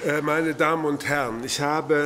Meine Damen und Herren, ich habe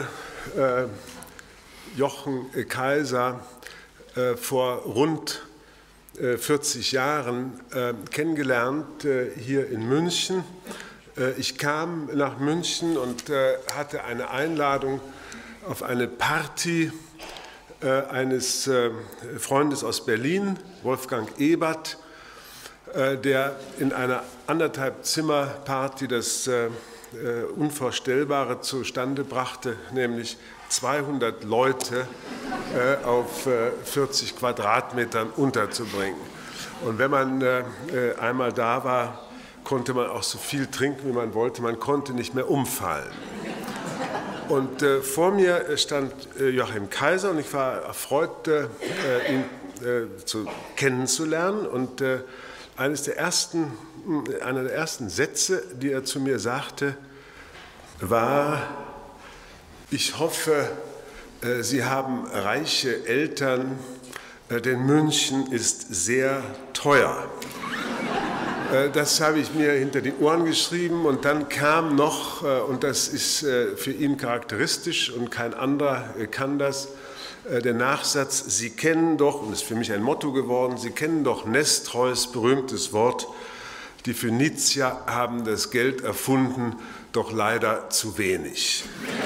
Jochen Kaiser vor rund 40 Jahren kennengelernt hier in München. Ich kam nach München und hatte eine Einladung auf eine Party eines Freundes aus Berlin, Wolfgang Ebert, der in einer Anderthalb-Zimmer-Party das Unvorstellbare zustande brachte, nämlich 200 Leute auf 40 Quadratmetern unterzubringen. Und wenn man einmal da war, konnte man auch so viel trinken, wie man wollte. Man konnte nicht mehr umfallen. Und vor mir stand Joachim Kaiser und ich war erfreut, ihn kennenzulernen. Und einer der ersten Sätze, die er zu mir sagte, war: Ich hoffe, Sie haben reiche Eltern, denn München ist sehr teuer. Das habe ich mir hinter die Ohren geschrieben und dann kam noch, und das ist für ihn charakteristisch und kein anderer kann das, der Nachsatz: Sie kennen doch, und das ist für mich ein Motto geworden, Sie kennen doch Nestreus berühmtes Wort, die Phönizier haben das Geld erfunden, doch leider zu wenig.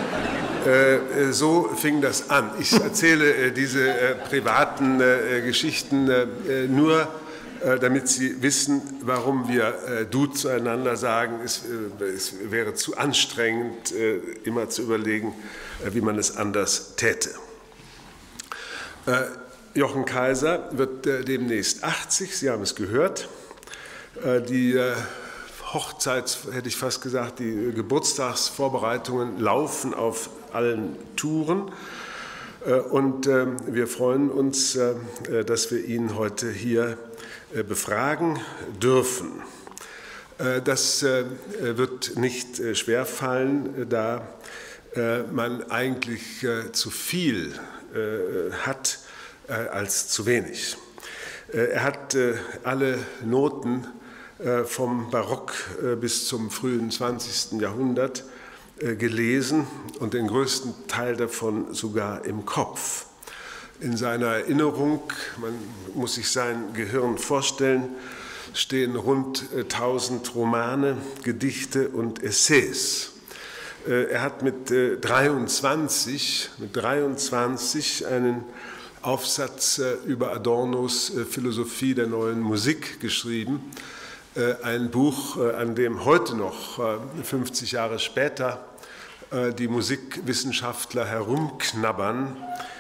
So fing das an. Ich erzähle diese privaten Geschichten nur, damit Sie wissen, warum wir du zueinander sagen. Es wäre zu anstrengend, immer zu überlegen, wie man es anders täte. Jochen Kaiser wird demnächst 80, Sie haben es gehört. Die hätte ich fast gesagt, die Geburtstagsvorbereitungen laufen auf allen Touren. Und wir freuen uns, dass wir ihn heute hier befragen dürfen. Das wird nicht schwerfallen, da man eigentlich zu viel hat als zu wenig. Er hat alle Noten vom Barock bis zum frühen 20. Jahrhundert gelesen und den größten Teil davon sogar im Kopf. In seiner Erinnerung, man muss sich sein Gehirn vorstellen, stehen rund 1000 Romane, Gedichte und Essays. Er hat mit 23 einen Aufsatz über Adornos Philosophie der neuen Musik geschrieben. Ein Buch, an dem heute noch, 50 Jahre später, die Musikwissenschaftler herumknabbern,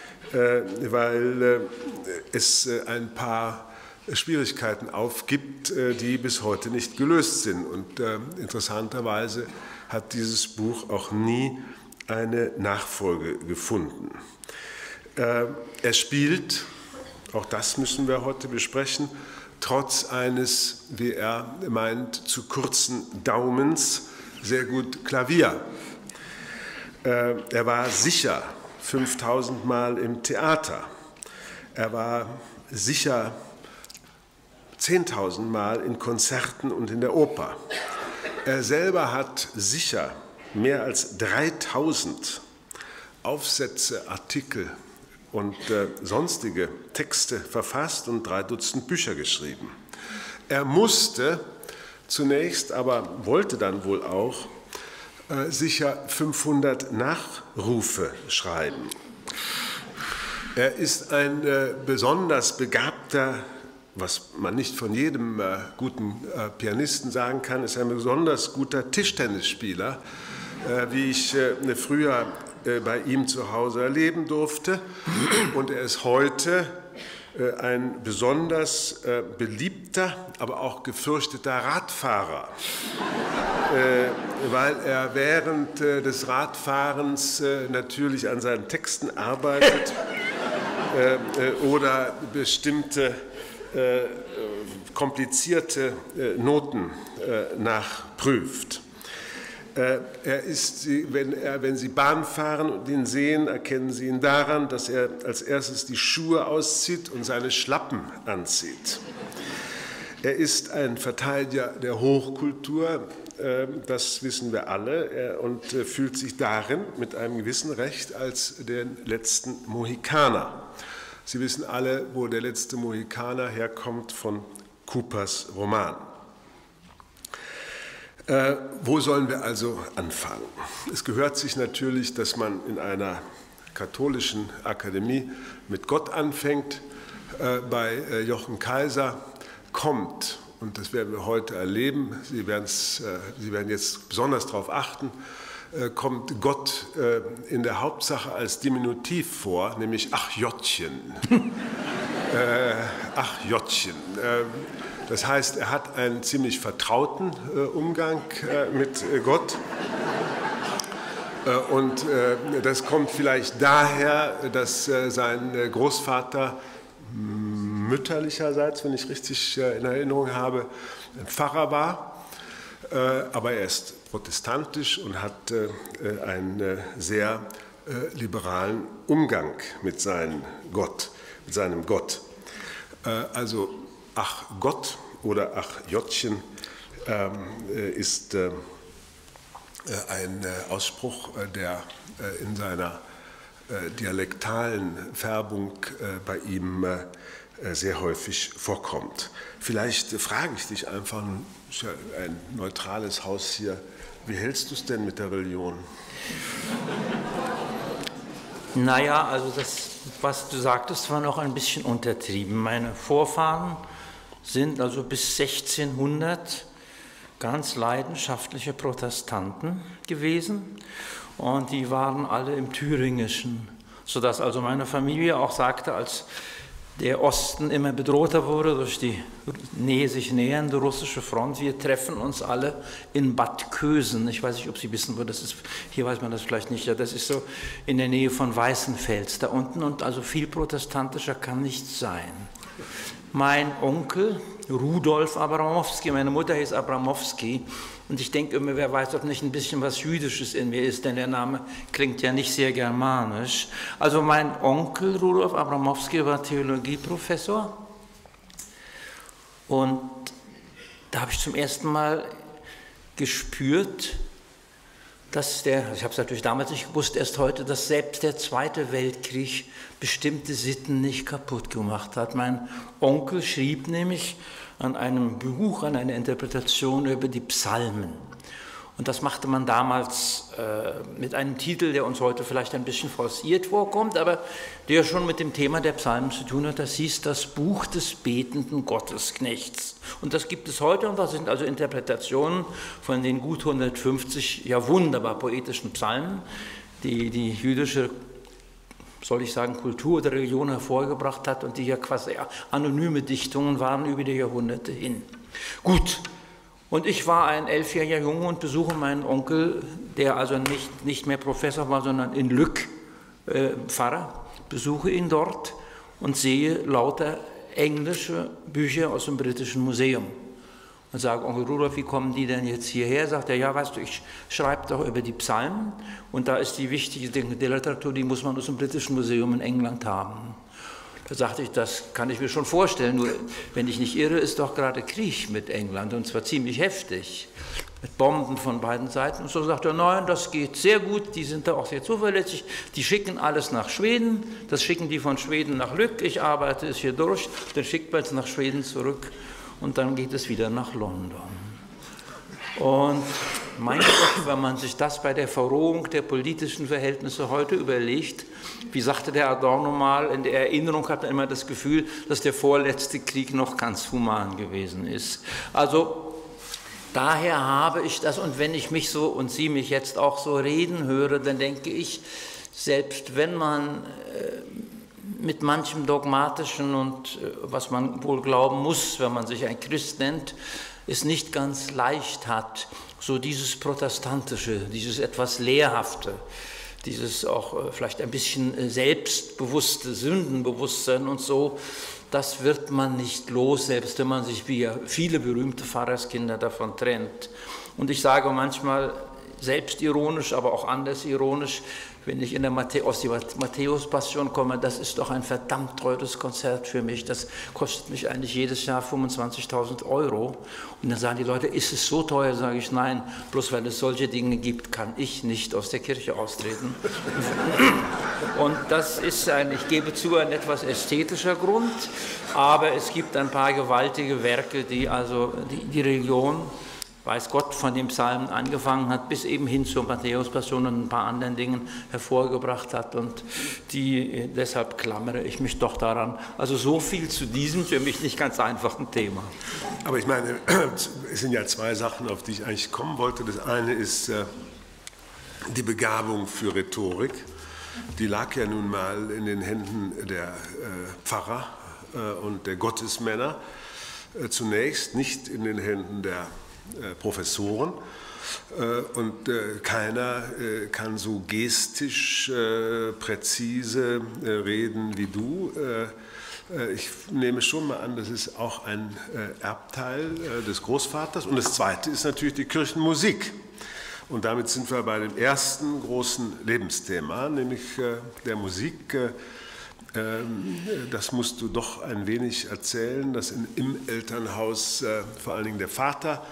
weil es ein paar Schwierigkeiten aufgibt, die bis heute nicht gelöst sind. Und interessanterweise hat dieses Buch auch nie eine Nachfolge gefunden. Er spielt, auch das müssen wir heute besprechen, trotz eines, wie er meint, zu kurzen Daumens sehr gut Klavier. Er war sicher 5000 Mal im Theater. Er war sicher 10.000 Mal in Konzerten und in der Oper. Er selber hat sicher mehr als 3000 Aufsätze, Artikel und sonstige Texte verfasst und 3 Dutzend Bücher geschrieben. Er musste zunächst, aber wollte dann wohl auch, sicher 500 Nachrufe schreiben. Er ist ein besonders begabter, was man nicht von jedem guten Pianisten sagen kann, ist ein besonders guter Tischtennisspieler, wie ich früher bei ihm zu Hause erleben durfte. Und er ist heute ein besonders beliebter, aber auch gefürchteter Radfahrer, weil er während des Radfahrens natürlich an seinen Texten arbeitet oder bestimmte komplizierte Noten nachprüft. Wenn Sie Bahn fahren und ihn sehen, erkennen Sie ihn daran, dass er als erstes die Schuhe auszieht und seine Schlappen anzieht. Er ist ein Verteidiger der Hochkultur, das wissen wir alle, und fühlt sich darin mit einem gewissen Recht als den letzten Mohikaner. Sie wissen alle, wo der letzte Mohikaner herkommt, von Coopers Roman. Wo sollen wir also anfangen? Es gehört sich natürlich, dass man in einer katholischen Akademie mit Gott anfängt. Bei Jochen Kaiser kommt, und das werden wir heute erleben, Sie werden jetzt besonders darauf achten, kommt Gott in der Hauptsache als Diminutiv vor, nämlich ach Jottchen. Ach Jottchen. Das heißt, er hat einen ziemlich vertrauten Umgang mit Gott. Und das kommt vielleicht daher, dass sein Großvater mütterlicherseits, wenn ich richtig in Erinnerung habe, ein Pfarrer war. Aber er ist protestantisch und hat einen sehr liberalen Umgang mit seinem Gott. Also ach Gott oder ach Jottchen ist ein Ausspruch, der in seiner dialektalen Färbung bei ihm sehr häufig vorkommt. Vielleicht frage ich dich einfach, ist ja ein neutrales Haus hier, wie hältst du es denn mit der Religion? Naja, also das, was du sagtest, war noch ein bisschen untertrieben. Meine Vorfahren sind also bis 1600 ganz leidenschaftliche Protestanten gewesen und die waren alle im Thüringischen, sodass also meine Familie auch sagte, als der Osten immer bedrohter wurde durch die sich nähernde russische Front, wir treffen uns alle in Bad Kösen. Ich weiß nicht, ob Sie wissen, wo das ist. Hier weiß man das vielleicht nicht. Ja, das ist so in der Nähe von Weißenfels da unten und also viel protestantischer kann nichts sein. Mein Onkel Rudolf Abramowski, meine Mutter hieß Abramowski und ich denke immer, wer weiß, ob nicht ein bisschen was Jüdisches in mir ist, denn der Name klingt ja nicht sehr germanisch. Also mein Onkel Rudolf Abramowski war Theologieprofessor und da habe ich zum ersten Mal gespürt, dass ich habe es natürlich damals nicht gewusst, erst heute, dass selbst der Zweite Weltkrieg bestimmte Sitten nicht kaputt gemacht hat. Mein Onkel schrieb nämlich an einem Buch, an einer Interpretation über die Psalmen. Und das machte man damals mit einem Titel, der uns heute vielleicht ein bisschen forciert vorkommt, aber der schon mit dem Thema der Psalmen zu tun hat. Das hieß das Buch des betenden Gottesknechts. Und das gibt es heute und das sind also Interpretationen von den gut 150 ja wunderbar poetischen Psalmen, die jüdische, soll ich sagen, Kultur oder Religion hervorgebracht hat und die ja quasi anonyme Dichtungen waren über die Jahrhunderte hin. Gut. Und ich war ein 11-jähriger Junge und besuche meinen Onkel, der also nicht mehr Professor war, sondern in Lück Pfarrer, besuche ihn dort und sehe lauter englische Bücher aus dem Britischen Museum. Und sage, Onkel Rudolf, wie kommen die denn jetzt hierher? Sagt er, ja, weißt du, ich schreibe doch über die Psalmen und da ist die wichtige Literatur, die muss man aus dem Britischen Museum in England haben. Da sagte ich, das kann ich mir schon vorstellen, nur wenn ich nicht irre, ist doch gerade Krieg mit England und zwar ziemlich heftig, mit Bomben von beiden Seiten. Und so sagt er, nein, das geht sehr gut, die sind da auch sehr zuverlässig, die schicken alles nach Schweden, das schicken die von Schweden nach Lück, ich arbeite es hier durch, dann schickt man es nach Schweden zurück und dann geht es wieder nach London. Und mein Gott, wenn man sich das bei der Verrohung der politischen Verhältnisse heute überlegt, wie sagte der Adorno mal, in der Erinnerung hat man immer das Gefühl, dass der vorletzte Krieg noch ganz human gewesen ist. Also daher habe ich das, und wenn ich mich so und Sie mich jetzt auch so reden höre, dann denke ich, selbst wenn man mit manchem Dogmatischen und was man wohl glauben muss, wenn man sich ein Christ nennt, es nicht ganz leicht hat, so dieses Protestantische, dieses etwas Lehrhafte, dieses auch vielleicht ein bisschen selbstbewusste Sündenbewusstsein und so, das wird man nicht los, selbst wenn man sich wie viele berühmte Pfarrerskinder davon trennt. Und ich sage manchmal selbstironisch, aber auch anders ironisch, wenn ich aus der Matthäus-Passion komme, das ist doch ein verdammt teures Konzert für mich. Das kostet mich eigentlich jedes Jahr 25.000 €. Und dann sagen die Leute, ist es so teuer? Sage ich, nein, bloß weil es solche Dinge gibt, kann ich nicht aus der Kirche austreten. Und das ist ich gebe zu, ein etwas ästhetischer Grund, aber es gibt ein paar gewaltige Werke, die also die Religion, weiß Gott, von dem Psalm angefangen hat, bis eben hin zur Matthäus-Passion und ein paar anderen Dingen hervorgebracht hat, und deshalb klammere ich mich doch daran. Also so viel zu diesem für mich nicht ganz einfachen Thema. Aber ich meine, es sind ja zwei Sachen, auf die ich eigentlich kommen wollte. Das eine ist die Begabung für Rhetorik. Die lag ja nun mal in den Händen der Pfarrer und der Gottesmänner. Zunächst nicht in den Händen der Professoren, und keiner kann so gestisch präzise reden wie du. Ich nehme schon mal an, das ist auch ein Erbteil des Großvaters. Und das Zweite ist natürlich die Kirchenmusik. Und damit sind wir bei dem ersten großen Lebensthema, nämlich der Musik. Das musst du doch ein wenig erzählen, dass im Elternhaus vor allen Dingen der Vater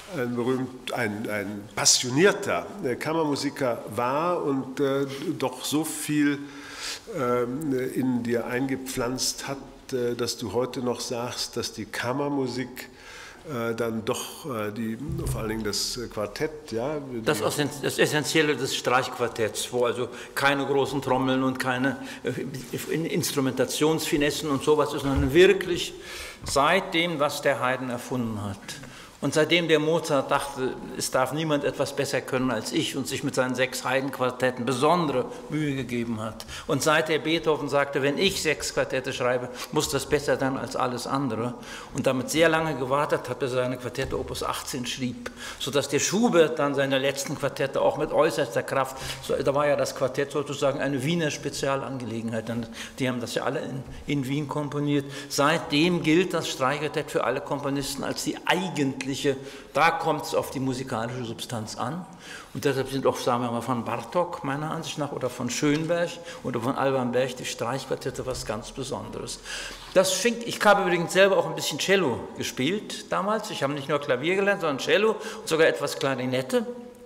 ein passionierter Kammermusiker war und doch so viel in dir eingepflanzt hat, dass du heute noch sagst, dass die Kammermusik dann doch vor allen Dingen das Quartett, ja. Das Essentielle des Streichquartetts, wo also keine großen Trommeln und keine Instrumentationsfinessen und sowas ist, sondern wirklich seitdem, was der Haydn erfunden hat. Und seitdem der Mozart dachte, es darf niemand etwas besser können als ich, und sich mit seinen 6 Haydn-Quartetten besondere Mühe gegeben hat. Und seit der Beethoven sagte, wenn ich 6 Quartette schreibe, muss das besser sein als alles andere. Und damit sehr lange gewartet hat, bis er seine Quartette Opus 18 schrieb, sodass der Schubert dann seine letzten Quartette auch mit äußerster Kraft, da war ja das Quartett sozusagen eine Wiener Spezialangelegenheit. Die haben das ja alle in Wien komponiert. Seitdem gilt das Streichquartett für alle Komponisten als die eigentliche, da kommt es auf die musikalische Substanz an. Und deshalb sind auch, sagen wir mal, von Bartók meiner Ansicht nach oder von Schönberg oder von Alban Berg die Streichquartette was ganz Besonderes. Ich habe übrigens selber auch ein bisschen Cello gespielt damals. Ich habe nicht nur Klavier gelernt, sondern Cello und sogar etwas Klarinette.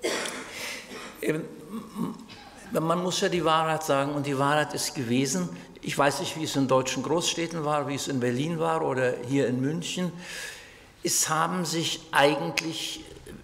Man muss ja die Wahrheit sagen, und die Wahrheit ist gewesen, ich weiß nicht, wie es in deutschen Großstädten war, wie es in Berlin war oder hier in München. Es haben sich eigentlich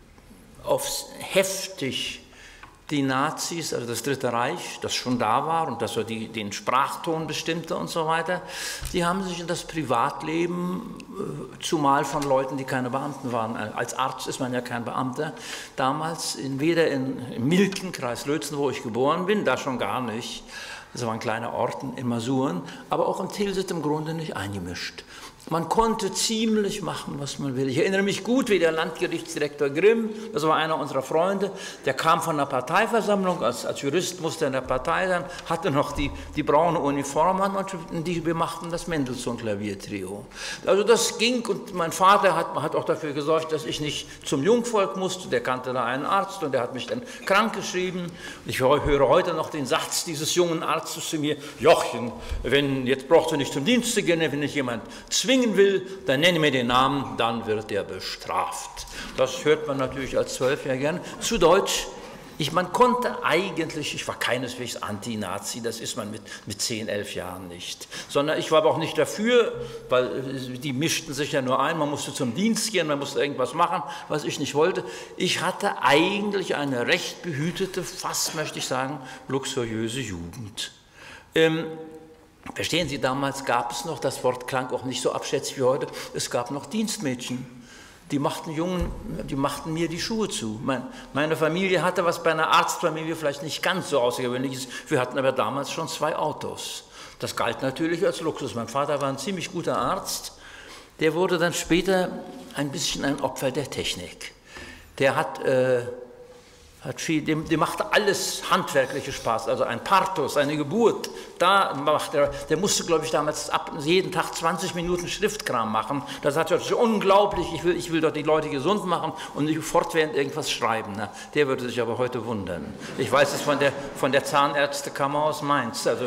heftig die Nazis, also das Dritte Reich, das schon da war und das so den Sprachton bestimmte und so weiter, die haben sich in das Privatleben, zumal von Leuten, die keine Beamten waren, als Arzt ist man ja kein Beamter, damals weder im Milkenkreis Lötzen, wo ich geboren bin, da schon gar nicht, das war ein kleiner Ort in Masuren, aber auch in Tilsit im Grunde nicht eingemischt. Man konnte ziemlich machen, was man will. Ich erinnere mich gut, wie der Landgerichtsdirektor Grimm, das war einer unserer Freunde, der kam von einer Parteiversammlung, als Jurist musste er in der Partei sein, hatte noch die braune Uniform an, und wir machten das Mendelssohn-Klaviertrio. Also das ging, und mein Vater hat auch dafür gesorgt, dass ich nicht zum Jungvolk musste, der kannte da einen Arzt und der hat mich dann krank geschrieben. Ich höre heute noch den Satz dieses jungen Arztes zu mir: Jochen, jetzt brauchst du nicht zum Dienst zu gehen, wenn dich jemand zwingen will, dann nenne mir den Namen, dann wird er bestraft. Das hört man natürlich als 12-Jähriger gern. Zu Deutsch, man konnte eigentlich, ich war keineswegs Anti-Nazi, das ist man mit 10, 11 Jahren nicht, sondern ich war aber auch nicht dafür, weil die mischten sich ja nur ein, man musste zum Dienst gehen, man musste irgendwas machen, was ich nicht wollte. Ich hatte eigentlich eine recht behütete, fast möchte ich sagen, luxuriöse Jugend. Verstehen Sie, damals gab es noch, das Wort klang auch nicht so abschätzig wie heute, es gab noch Dienstmädchen, die machten mir die Schuhe zu. Meine Familie hatte, was bei einer Arztfamilie vielleicht nicht ganz so außergewöhnlich ist, wir hatten aber damals schon 2 Autos. Das galt natürlich als Luxus. Mein Vater war ein ziemlich guter Arzt, der wurde dann später ein bisschen ein Opfer der Technik. Der hat Dem machte alles handwerkliche Spaß, also ein Partus, eine Geburt, da macht der musste, glaube ich, damals jeden Tag 20 Minuten Schriftkram machen. Das hat er unglaublich, ich will doch die Leute gesund machen und nicht fortwährend irgendwas schreiben. Ne? Der würde sich aber heute wundern. Ich weiß es von der Zahnärztekammer aus Mainz. Also,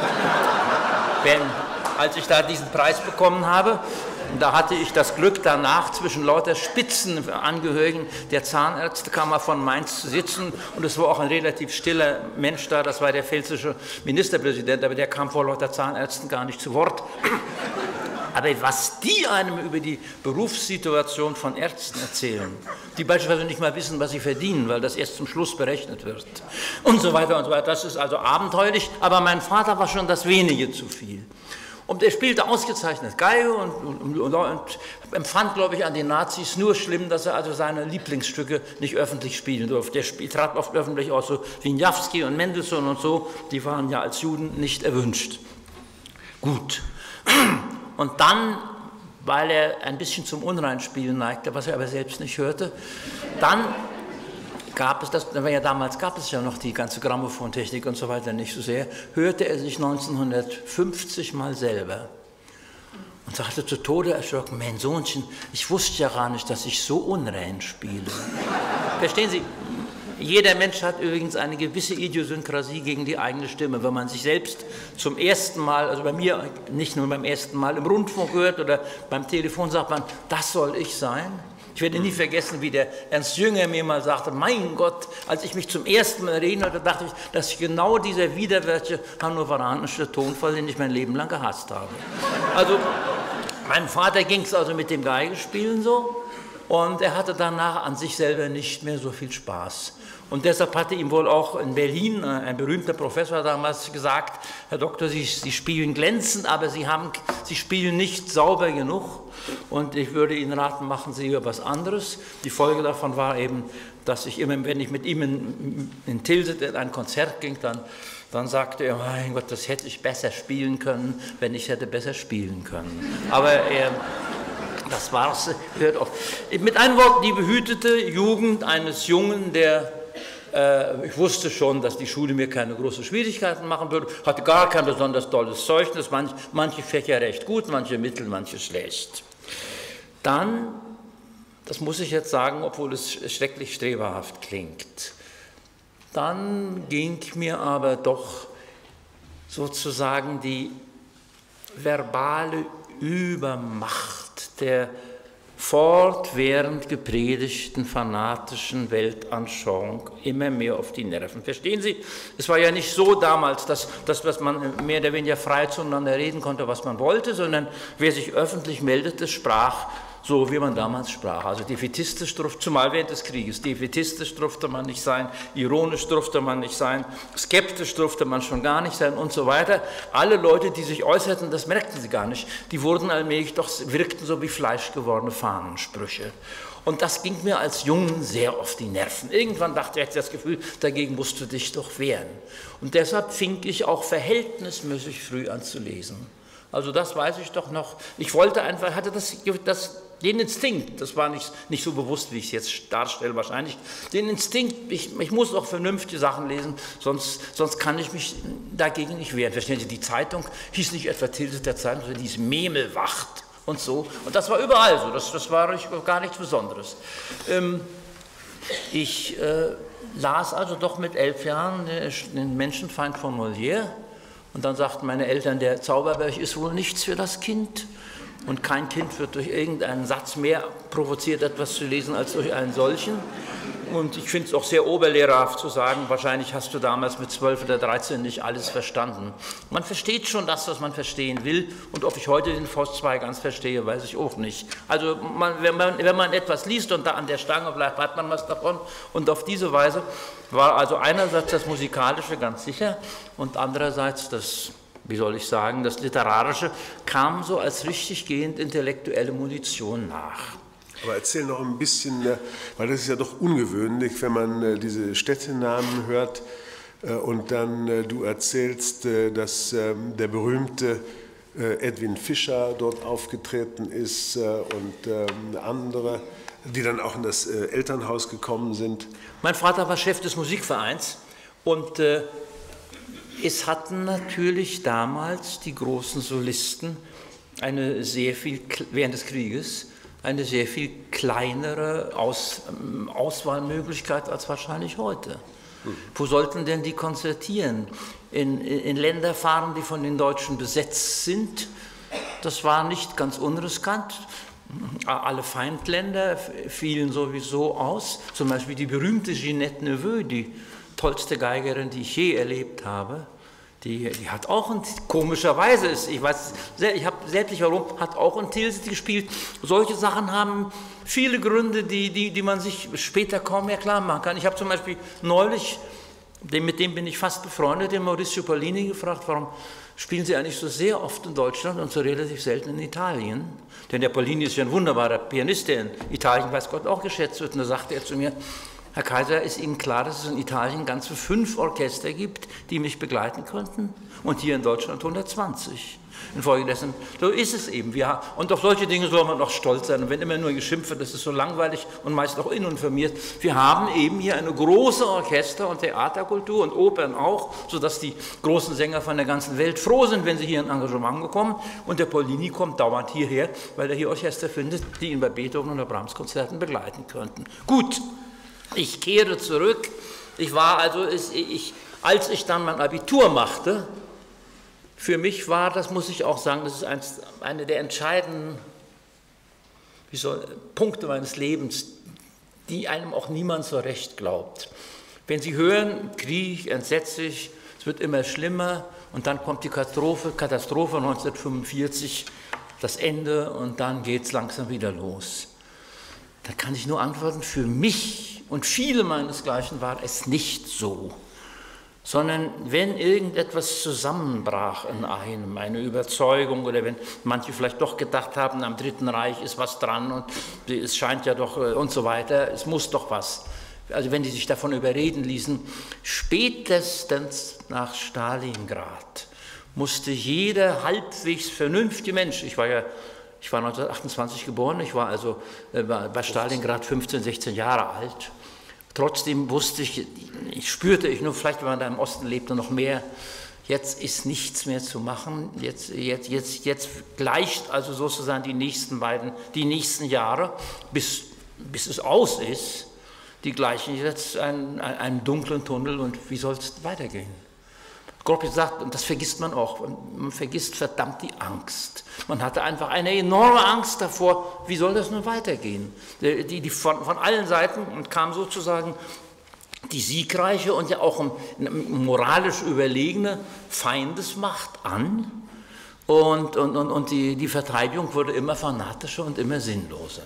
als ich da diesen Preis bekommen habe, da hatte ich das Glück, danach zwischen lauter Spitzenangehörigen der Zahnärztekammer von Mainz zu sitzen. Und es war auch ein relativ stiller Mensch da, das war der pfälzische Ministerpräsident, aber der kam vor lauter Zahnärzten gar nicht zu Wort. Aber was die einem über die Berufssituation von Ärzten erzählen, die beispielsweise nicht mal wissen, was sie verdienen, weil das erst zum Schluss berechnet wird und so weiter und so weiter, das ist also abenteuerlich. Aber mein Vater war schon das Wenige zu viel. Und er spielte ausgezeichnet Geige und empfand, glaube ich, an die Nazis nur schlimm, dass er also seine Lieblingsstücke nicht öffentlich spielen durfte. Er trat oft öffentlich aus, so Wieniawski und Mendelssohn und so, die waren ja als Juden nicht erwünscht. Gut. Und dann, weil er ein bisschen zum Unreinspielen neigte, was er aber selbst nicht hörte, dann gab es damals gab es ja noch die ganze Grammophontechnik und so weiter nicht so sehr, hörte er sich 1950 mal selber und sagte zu Tode erschrocken, mein Sohnchen, ich wusste ja gar nicht, dass ich so unrein spiele. Verstehen Sie? Jeder Mensch hat übrigens eine gewisse Idiosynkrasie gegen die eigene Stimme. Wenn man sich selbst zum ersten Mal, also bei mir nicht nur beim ersten Mal im Rundfunk hört oder beim Telefon, sagt man, das soll ich sein. Ich werde nie vergessen, wie der Ernst Jünger mir mal sagte, mein Gott, als ich mich zum ersten Mal reden hörte, dachte ich, dass ich genau dieser widerwärtige hannoveranische Tonfall, den ich mein Leben lang gehasst habe. Also, meinem Vater ging es also mit dem Geigespielen so und er hatte danach an sich selber nicht mehr so viel Spaß. Und deshalb hatte ihm wohl auch in Berlin ein berühmter Professor damals gesagt, Herr Doktor, Sie spielen glänzend, aber Sie spielen nicht sauber genug. Und ich würde Ihnen raten, machen Sie was anderes. Die Folge davon war eben, dass ich immer, wenn ich mit ihm in Tilsit in ein Konzert ging, dann sagte er, mein Gott, das hätte ich besser spielen können, wenn ich hätte besser spielen können. Aber das war's, hört auf. Mit einem Wort, die behütete Jugend eines Jungen, der ich wusste schon, dass die Schule mir keine großen Schwierigkeiten machen würde, hatte gar kein besonders tolles Zeugnis, manche Fächer recht gut, manche mittel, manche schlecht. Dann, das muss ich jetzt sagen, obwohl es schrecklich streberhaft klingt, dann ging mir aber doch sozusagen die verbale Übermacht der fortwährend gepredigten fanatischen Weltanschauung immer mehr auf die Nerven. Verstehen Sie? Es war ja nicht so damals, dass man mehr oder weniger frei zueinander reden konnte, was man wollte, sondern wer sich öffentlich meldete, sprach so, wie man damals sprach. Also defätistisch zumal während des Krieges, defätistisch durfte man nicht sein, ironisch durfte man nicht sein, skeptisch durfte man schon gar nicht sein und so weiter. Alle Leute, die sich äußerten, das merkten sie gar nicht, die wurden allmählich doch, wirkten so wie fleischgewordene Fahnensprüche. Und das ging mir als Jungen sehr auf die Nerven. Irgendwann dachte ich, das Gefühl, dagegen musst du dich doch wehren. Und deshalb fing ich auch verhältnismäßig früh an zu lesen. Also das weiß ich doch noch. Ich wollte einfach, hatte den Instinkt, das war nicht so bewusst, wie ich es jetzt darstelle wahrscheinlich, den Instinkt, ich muss auch vernünftige Sachen lesen, sonst kann ich mich dagegen nicht wehren. Verstehen Sie, die Zeitung hieß nicht etwa Tilsit der Zeitung, sondern die hieß Memelwacht und so. Und das war überall so, das war gar nichts Besonderes. Ich las also doch mit 11 Jahren den Menschenfeind von Molière. Und dann sagten meine Eltern, der Zauberberg ist wohl nichts für das Kind. Und kein Kind wird durch irgendeinen Satz mehr provoziert, etwas zu lesen, als durch einen solchen. Und ich finde es auch sehr oberlehrerhaft zu sagen, wahrscheinlich hast du damals mit 12 oder 13 nicht alles verstanden. Man versteht schon das, was man verstehen will. Und ob ich heute den Faust 2 ganz verstehe, weiß ich auch nicht. Also wenn man etwas liest und da an der Stange bleibt, hat man was davon. Und auf diese Weise war also einerseits das Musikalische ganz sicher und andererseits das, wie soll ich sagen, das Literarische kam so als richtig gehend intellektuelle Munition nach. Aber erzähl noch ein bisschen, weil das ist ja doch ungewöhnlich, wenn man diese Städtenamen hört und dann du erzählst, dass der berühmte Edwin Fischer dort aufgetreten ist und andere. die dann auch in das Elternhaus gekommen sind. Mein Vater war Chef des Musikvereins und es hatten natürlich damals die großen Solisten während des Krieges eine sehr viel kleinere Auswahlmöglichkeit als wahrscheinlich heute. Wo sollten denn die konzertieren? In Länder fahren, die von den Deutschen besetzt sind. Das war nicht ganz unriskant. Alle Feindländer fielen sowieso aus. Zum Beispiel die berühmte Ginette Neveu, die tollste Geigerin, die ich je erlebt habe. Die hat auch, komischerweise, ich habe selbst nicht warum, hat auch in Tilsit gespielt. Solche Sachen haben viele Gründe, die man sich später kaum mehr klar machen kann. Ich habe zum Beispiel neulich, mit dem bin ich fast befreundet, den Maurizio Pollini gefragt, warum spielen Sie eigentlich so sehr oft in Deutschland und so relativ selten in Italien? Denn der Pollini ist ja ein wunderbarer Pianist, der in Italien, weiß Gott, auch geschätzt wird. Und da sagte er zu mir, Herr Kaiser, ist Ihnen klar, dass es in Italien ganze 5 Orchester gibt, die mich begleiten könnten? Und hier in Deutschland 120. Infolgedessen, so ist es eben. Und auf solche Dinge soll man doch stolz sein. Und wenn immer nur geschimpft wird, das ist so langweilig und meist auch uninformiert. Wir haben eben hier eine große Orchester- und Theaterkultur und Opern auch, sodass die großen Sänger von der ganzen Welt froh sind, wenn sie hier in Engagement bekommen. Und der Pollini kommt dauernd hierher, weil er hier Orchester findet, die ihn bei Beethoven- oder Brahms-Konzerten begleiten könnten. Gut. Ich kehre zurück. Als ich dann mein Abitur machte, für mich war, das muss ich auch sagen, das ist eine der entscheidenden Punkte meines Lebens, die einem auch niemand so recht glaubt. Wenn Sie hören, Krieg, entsetzlich, es wird immer schlimmer und dann kommt die Katastrophe 1945, das Ende und dann geht es langsam wieder los. Da kann ich nur antworten, für mich und viele meinesgleichen war es nicht so. Sondern wenn irgendetwas zusammenbrach in einem, eine Überzeugung, oder wenn manche vielleicht doch gedacht haben, am Dritten Reich ist was dran und es scheint ja doch und so weiter, es muss doch was. Also wenn die sich davon überreden ließen, spätestens nach Stalingrad musste jeder halbwegs vernünftige Mensch, ich war 1928 geboren, ich war also bei Stalingrad 15, 16 Jahre alt. Trotzdem wusste spürte ich nur, vielleicht wenn man da im Osten lebte, noch mehr, jetzt ist nichts mehr zu machen, jetzt gleicht also sozusagen die nächsten Jahre, bis es aus ist, die gleichen jetzt einen dunklen Tunnel und wie soll es weitergehen? Grob gesagt, und das vergisst man auch, man vergisst verdammt die Angst. Man hatte einfach eine enorme Angst davor, wie soll das nun weitergehen? Die von allen Seiten kam sozusagen die siegreiche und ja auch moralisch überlegene Feindesmacht an und die Verteidigung wurde immer fanatischer und immer sinnloser.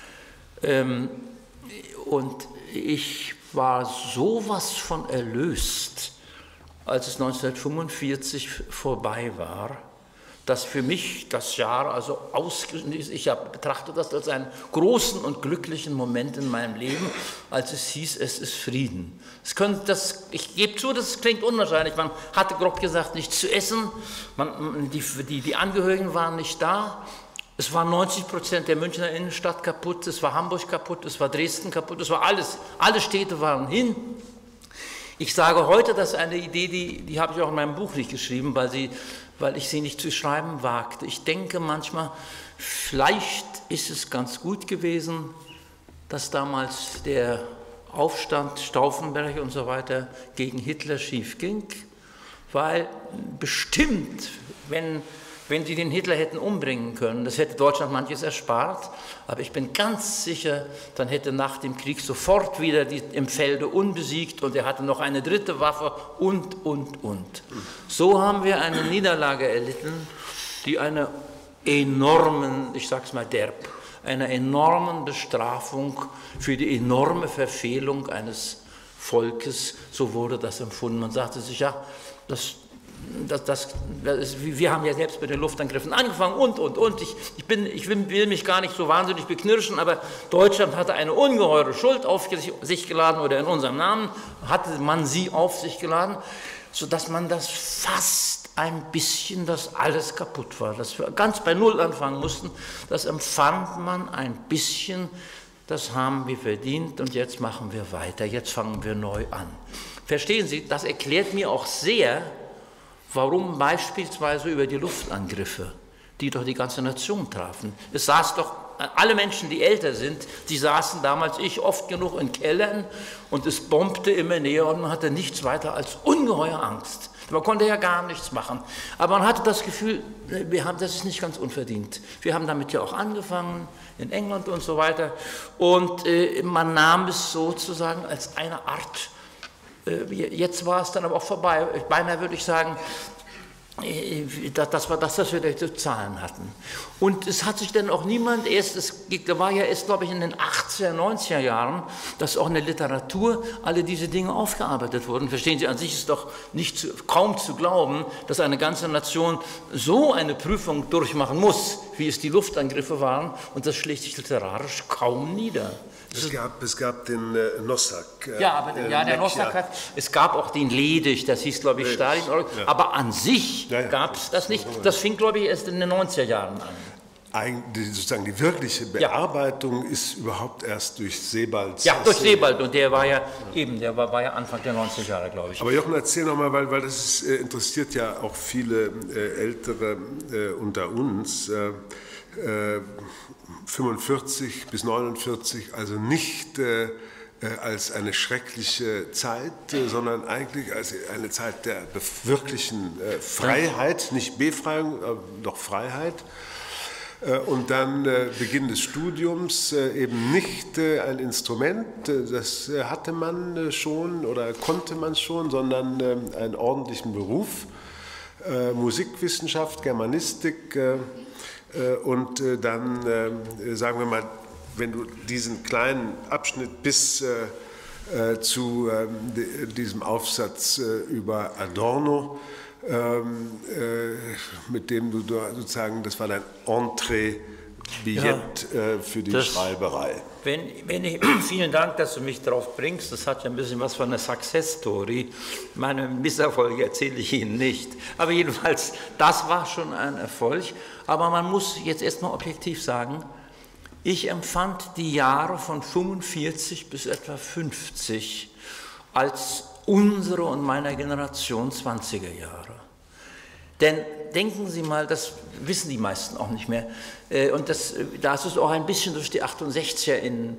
Und ich war sowas von erlöst, als es 1945 vorbei war, dass für mich das Jahr also ich betrachte das als einen großen und glücklichen Moment in meinem Leben, als es hieß, es ist Frieden. Ich gebe zu, das klingt unwahrscheinlich, man hatte grob gesagt nichts zu essen, die Angehörigen waren nicht da, es waren 90% der Münchner Innenstadt kaputt, es war Hamburg kaputt, es war Dresden kaputt, es war alles, alle Städte waren hin. Ich sage heute, das ist eine Idee, die habe ich auch in meinem Buch nicht geschrieben, weil ich sie nicht zu schreiben wagte. Ich denke manchmal, vielleicht ist es ganz gut gewesen, dass damals der Aufstand Stauffenberg und so weiter gegen Hitler schief ging, weil bestimmt, wenn sie den Hitler hätten umbringen können, das hätte Deutschland manches erspart, aber ich bin ganz sicher, dann hätte nach dem Krieg sofort wieder im Felde unbesiegt und er hatte noch eine dritte Waffe und. So haben wir eine Niederlage erlitten, die eine enormen, ich sag's mal derb, einer enormen Bestrafung für die enorme Verfehlung eines Volkes, so wurde das empfunden. Man sagte sich, ja, wir haben ja selbst mit den Luftangriffen angefangen und. Ich will mich gar nicht so wahnsinnig beknirschen, aber Deutschland hatte eine ungeheure Schuld auf sich geladen oder in unserem Namen hatte man sie auf sich geladen, sodass man das fast ein bisschen, dass alles kaputt war, dass wir ganz bei Null anfangen mussten, das empfand man ein bisschen, das haben wir verdient und jetzt machen wir weiter, jetzt fangen wir neu an. Verstehen Sie, das erklärt mir auch sehr, warum beispielsweise über die Luftangriffe, die doch die ganze Nation trafen, es saß doch, alle Menschen, die älter sind, die saßen damals, ich oft genug in Kellern und es bombte immer näher und man hatte nichts weiter als ungeheuer Angst. Man konnte ja gar nichts machen. Aber man hatte das Gefühl, das ist nicht ganz unverdient. Wir haben damit ja auch angefangen, in England und so weiter. Und man nahm es sozusagen als eine Art, jetzt war es dann aber auch vorbei. Beinahe würde ich sagen, das war das, was wir die Zahlen hatten. Und es hat sich dann auch niemand da war ja erst, glaube ich, in den 80er, 90er Jahren, dass auch in der Literatur alle diese Dinge aufgearbeitet wurden. Verstehen Sie, an sich ist doch kaum zu glauben, dass eine ganze Nation so eine Prüfung durchmachen muss, wie es die Luftangriffe waren, und das schlägt sich literarisch kaum nieder. Es gab den Nossak. Der Nossak es gab auch den Ledig, das hieß, glaube ich, Stalin. Ja. Aber an sich gab es das nicht. Das fing, glaube ich, erst in den 90er Jahren an. Sozusagen die wirkliche Bearbeitung ist überhaupt erst durch Sebald. Ja, durch Sebald. Und der war ja Anfang der 90er Jahre, glaube ich. Aber Jochen, erzähl nochmal, weil das interessiert ja auch viele Ältere unter uns. 45 bis 49, also nicht als eine schreckliche Zeit, sondern eigentlich als eine Zeit der wirklichen Freiheit, nicht Befreiung, doch Freiheit. Und dann Beginn des Studiums, eben nicht ein Instrument, das hatte man schon oder konnte man schon, sondern einen ordentlichen Beruf, Musikwissenschaft, Germanistik. Und dann, sagen wir mal, wenn du diesen kleinen Abschnitt bis zu diesem Aufsatz über Adorno, mit dem du sozusagen, das war dein Entree-Billett für die Schreiberei. Vielen Dank, dass du mich darauf bringst. Das hat ja ein bisschen was von einer Success-Story. Meine Misserfolge erzähle ich Ihnen nicht. Aber jedenfalls, das war schon ein Erfolg. Aber man muss jetzt erstmal objektiv sagen, ich empfand die Jahre von 45 bis etwa 50 als unsere und meiner Generation 20er Jahre. Denn denken Sie mal, das wissen die meisten auch nicht mehr, und da ist es auch ein bisschen durch die 68er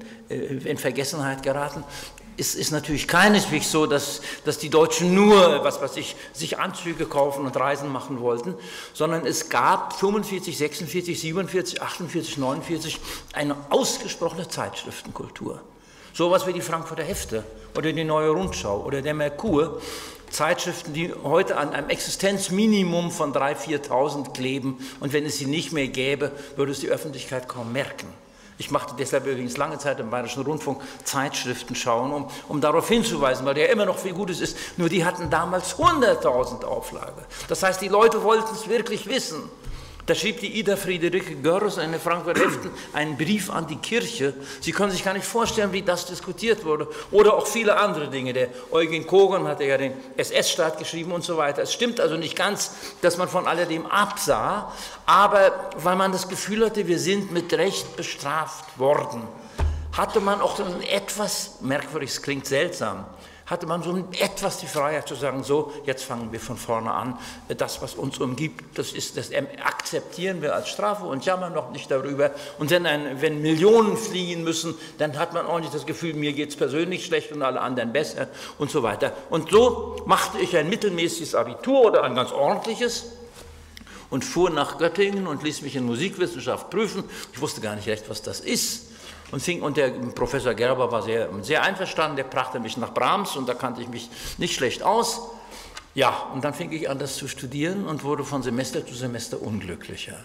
in Vergessenheit geraten. Es ist natürlich keineswegs so, dass die Deutschen nur, sich Anzüge kaufen und Reisen machen wollten, sondern es gab 45, 46, 47, 48, 49 eine ausgesprochene Zeitschriftenkultur. Sowas wie die Frankfurter Hefte oder die Neue Rundschau oder der Merkur. Zeitschriften, die heute an einem Existenzminimum von 3.000, 4.000 kleben, und wenn es sie nicht mehr gäbe, würde es die Öffentlichkeit kaum merken. Ich machte deshalb übrigens lange Zeit im Bayerischen Rundfunk Zeitschriften schauen, um darauf hinzuweisen, weil der immer noch viel Gutes ist, nur die hatten damals 100.000 Auflage. Das heißt, die Leute wollten es wirklich wissen. Da schrieb die Ida Friederike Görres in den Frankfurter Heften einen Brief an die Kirche. Sie können sich gar nicht vorstellen, wie das diskutiert wurde. Oder auch viele andere Dinge. Der Eugen Kogon hatte ja den SS-Staat geschrieben und so weiter. Es stimmt also nicht ganz, dass man von alledem absah, aber weil man das Gefühl hatte, wir sind mit Recht bestraft worden, hatte man auch so etwas, merkwürdig, es klingt seltsam, hatte man so etwas die Freiheit zu sagen, so, jetzt fangen wir von vorne an, das, was uns umgibt, das akzeptieren wir als Strafe und jammern noch nicht darüber. Und wenn Millionen fliehen müssen, dann hat man auch nicht das Gefühl, mir geht es persönlich schlecht und alle anderen besser und so weiter. Und so machte ich ein mittelmäßiges Abitur oder ein ganz ordentliches und fuhr nach Göttingen und ließ mich in Musikwissenschaft prüfen. Ich wusste gar nicht recht, was das ist. Und der Professor Gerber war sehr einverstanden, der brachte mich nach Brahms und da kannte ich mich nicht schlecht aus. Ja, und dann fing ich an, das zu studieren und wurde von Semester zu Semester unglücklicher.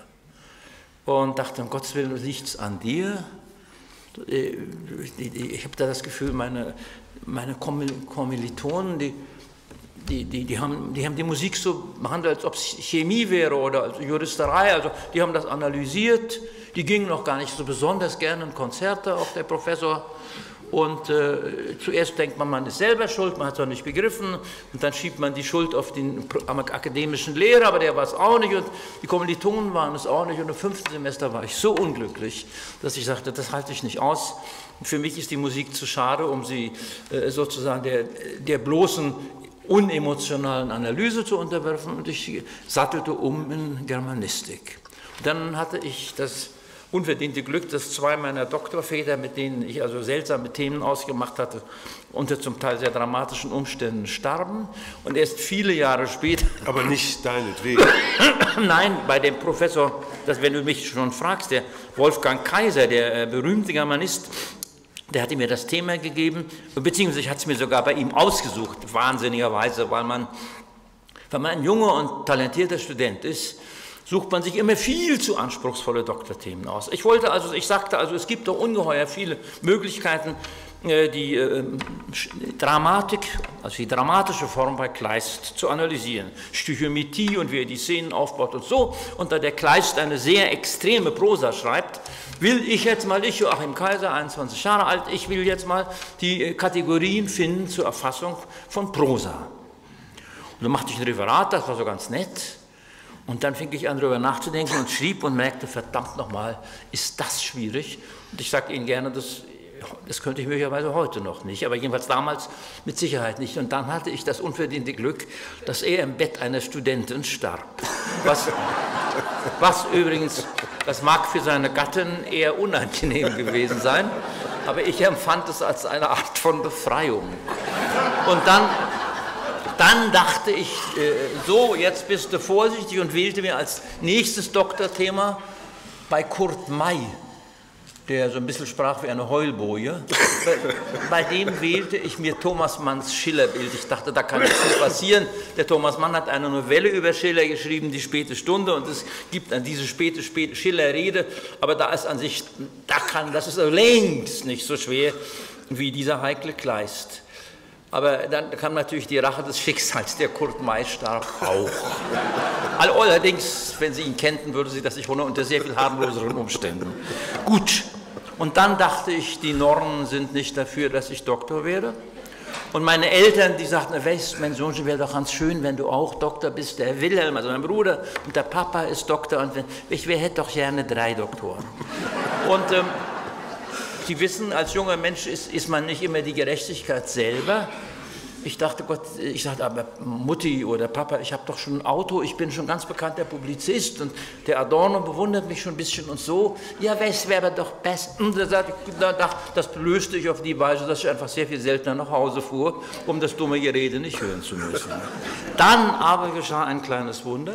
Und dachte, um Gottes Willen, liegt es an dir? Ich habe da das Gefühl, meine Kommilitonen, die haben die Musik so behandelt, als ob es Chemie wäre oder als Juristerei. Also die haben das analysiert, die gingen noch gar nicht so besonders gerne in Konzerte, auch der Professor. Und zuerst denkt man ist selber schuld, man hat es auch nicht begriffen. Und dann schiebt man die Schuld auf den akademischen Lehrer, aber der war es auch nicht. Und die Kommilitonen waren es auch nicht. Und im 5. Semester war ich so unglücklich, dass ich sagte, das halte ich nicht aus. Für mich ist die Musik zu schade, um sie sozusagen der bloßen unemotionalen Analyse zu unterwerfen. Und ich sattelte um in Germanistik. Und dann hatte ich das unverdiente Glück, dass 2 meiner Doktorväter, mit denen ich also seltsame Themen ausgemacht hatte, unter zum Teil sehr dramatischen Umständen starben. Und erst viele Jahre später... Aber nicht deinetwegen. Nein, bei dem Professor, wenn du mich schon fragst, der Wolfgang Kaiser, der berühmte Germanist, der hatte mir das Thema gegeben, beziehungsweise ich hatte es mir sogar bei ihm ausgesucht, wahnsinnigerweise, weil man, wenn man ein junger und talentierter Student ist, sucht man sich immer viel zu anspruchsvolle Doktorthemen aus. Ich sagte also, es gibt doch ungeheuer viele Möglichkeiten, die Dramatik, also die dramatische Form bei Kleist zu analysieren. Stöchiometrie und wie er die Szenen aufbaut und so. Und da der Kleist eine sehr extreme Prosa schreibt, will ich jetzt mal, ich Joachim Kaiser, 21 Jahre alt, ich will jetzt mal die Kategorien finden zur Erfassung von Prosa. Und dann machte ich ein Referat, das war so ganz nett. Und dann fing ich an, darüber nachzudenken und schrieb und merkte, verdammt nochmal, ist das schwierig? Und ich sage Ihnen gerne, das könnte ich möglicherweise heute noch nicht, aber jedenfalls damals mit Sicherheit nicht. Und dann hatte ich das unverdiente Glück, dass er im Bett einer Studentin starb. Was übrigens, das mag für seine Gattin eher unangenehm gewesen sein, aber ich empfand es als eine Art von Befreiung. Und dann dachte ich, so, jetzt bist du vorsichtig und wählte mir als nächstes Doktorthema bei Kurt May, der so ein bisschen sprach wie eine Heulboje. Bei dem wählte ich mir Thomas Manns Schillerbild. Ich dachte, da kann nichts passieren. Der Thomas Mann hat eine Novelle über Schiller geschrieben, Die späte Stunde, und es gibt an diese späte Schiller-Rede, aber da ist an sich, das ist längst nicht so schwer wie dieser heikle Kleist. Aber dann kam natürlich die Rache des Schicksals, der Kurt May starb auch. Allerdings, wenn Sie ihn kennten, würde Sie das sich wundern, unter sehr viel harmloseren Umständen. Gut, und dann dachte ich, die Normen sind nicht dafür, dass ich Doktor werde. Und meine Eltern, die sagten, weißt, mein Sohn, wäre doch ganz schön, wenn du auch Doktor bist. Der Wilhelm, also mein Bruder, und der Papa ist Doktor. Und ich hätte doch gerne 3 Doktoren. Und Sie wissen, als junger Mensch ist man nicht immer die Gerechtigkeit selber. Ich dachte, aber Mutti oder Papa, ich habe doch schon ein Auto, ich bin schon ganz bekannter Publizist und der Adorno bewundert mich schon ein bisschen und so. Ja, es wäre doch besser. Das löste ich auf die Weise, dass ich einfach sehr viel seltener nach Hause fuhr, um das dumme Gerede nicht hören zu müssen. Dann aber geschah ein kleines Wunder.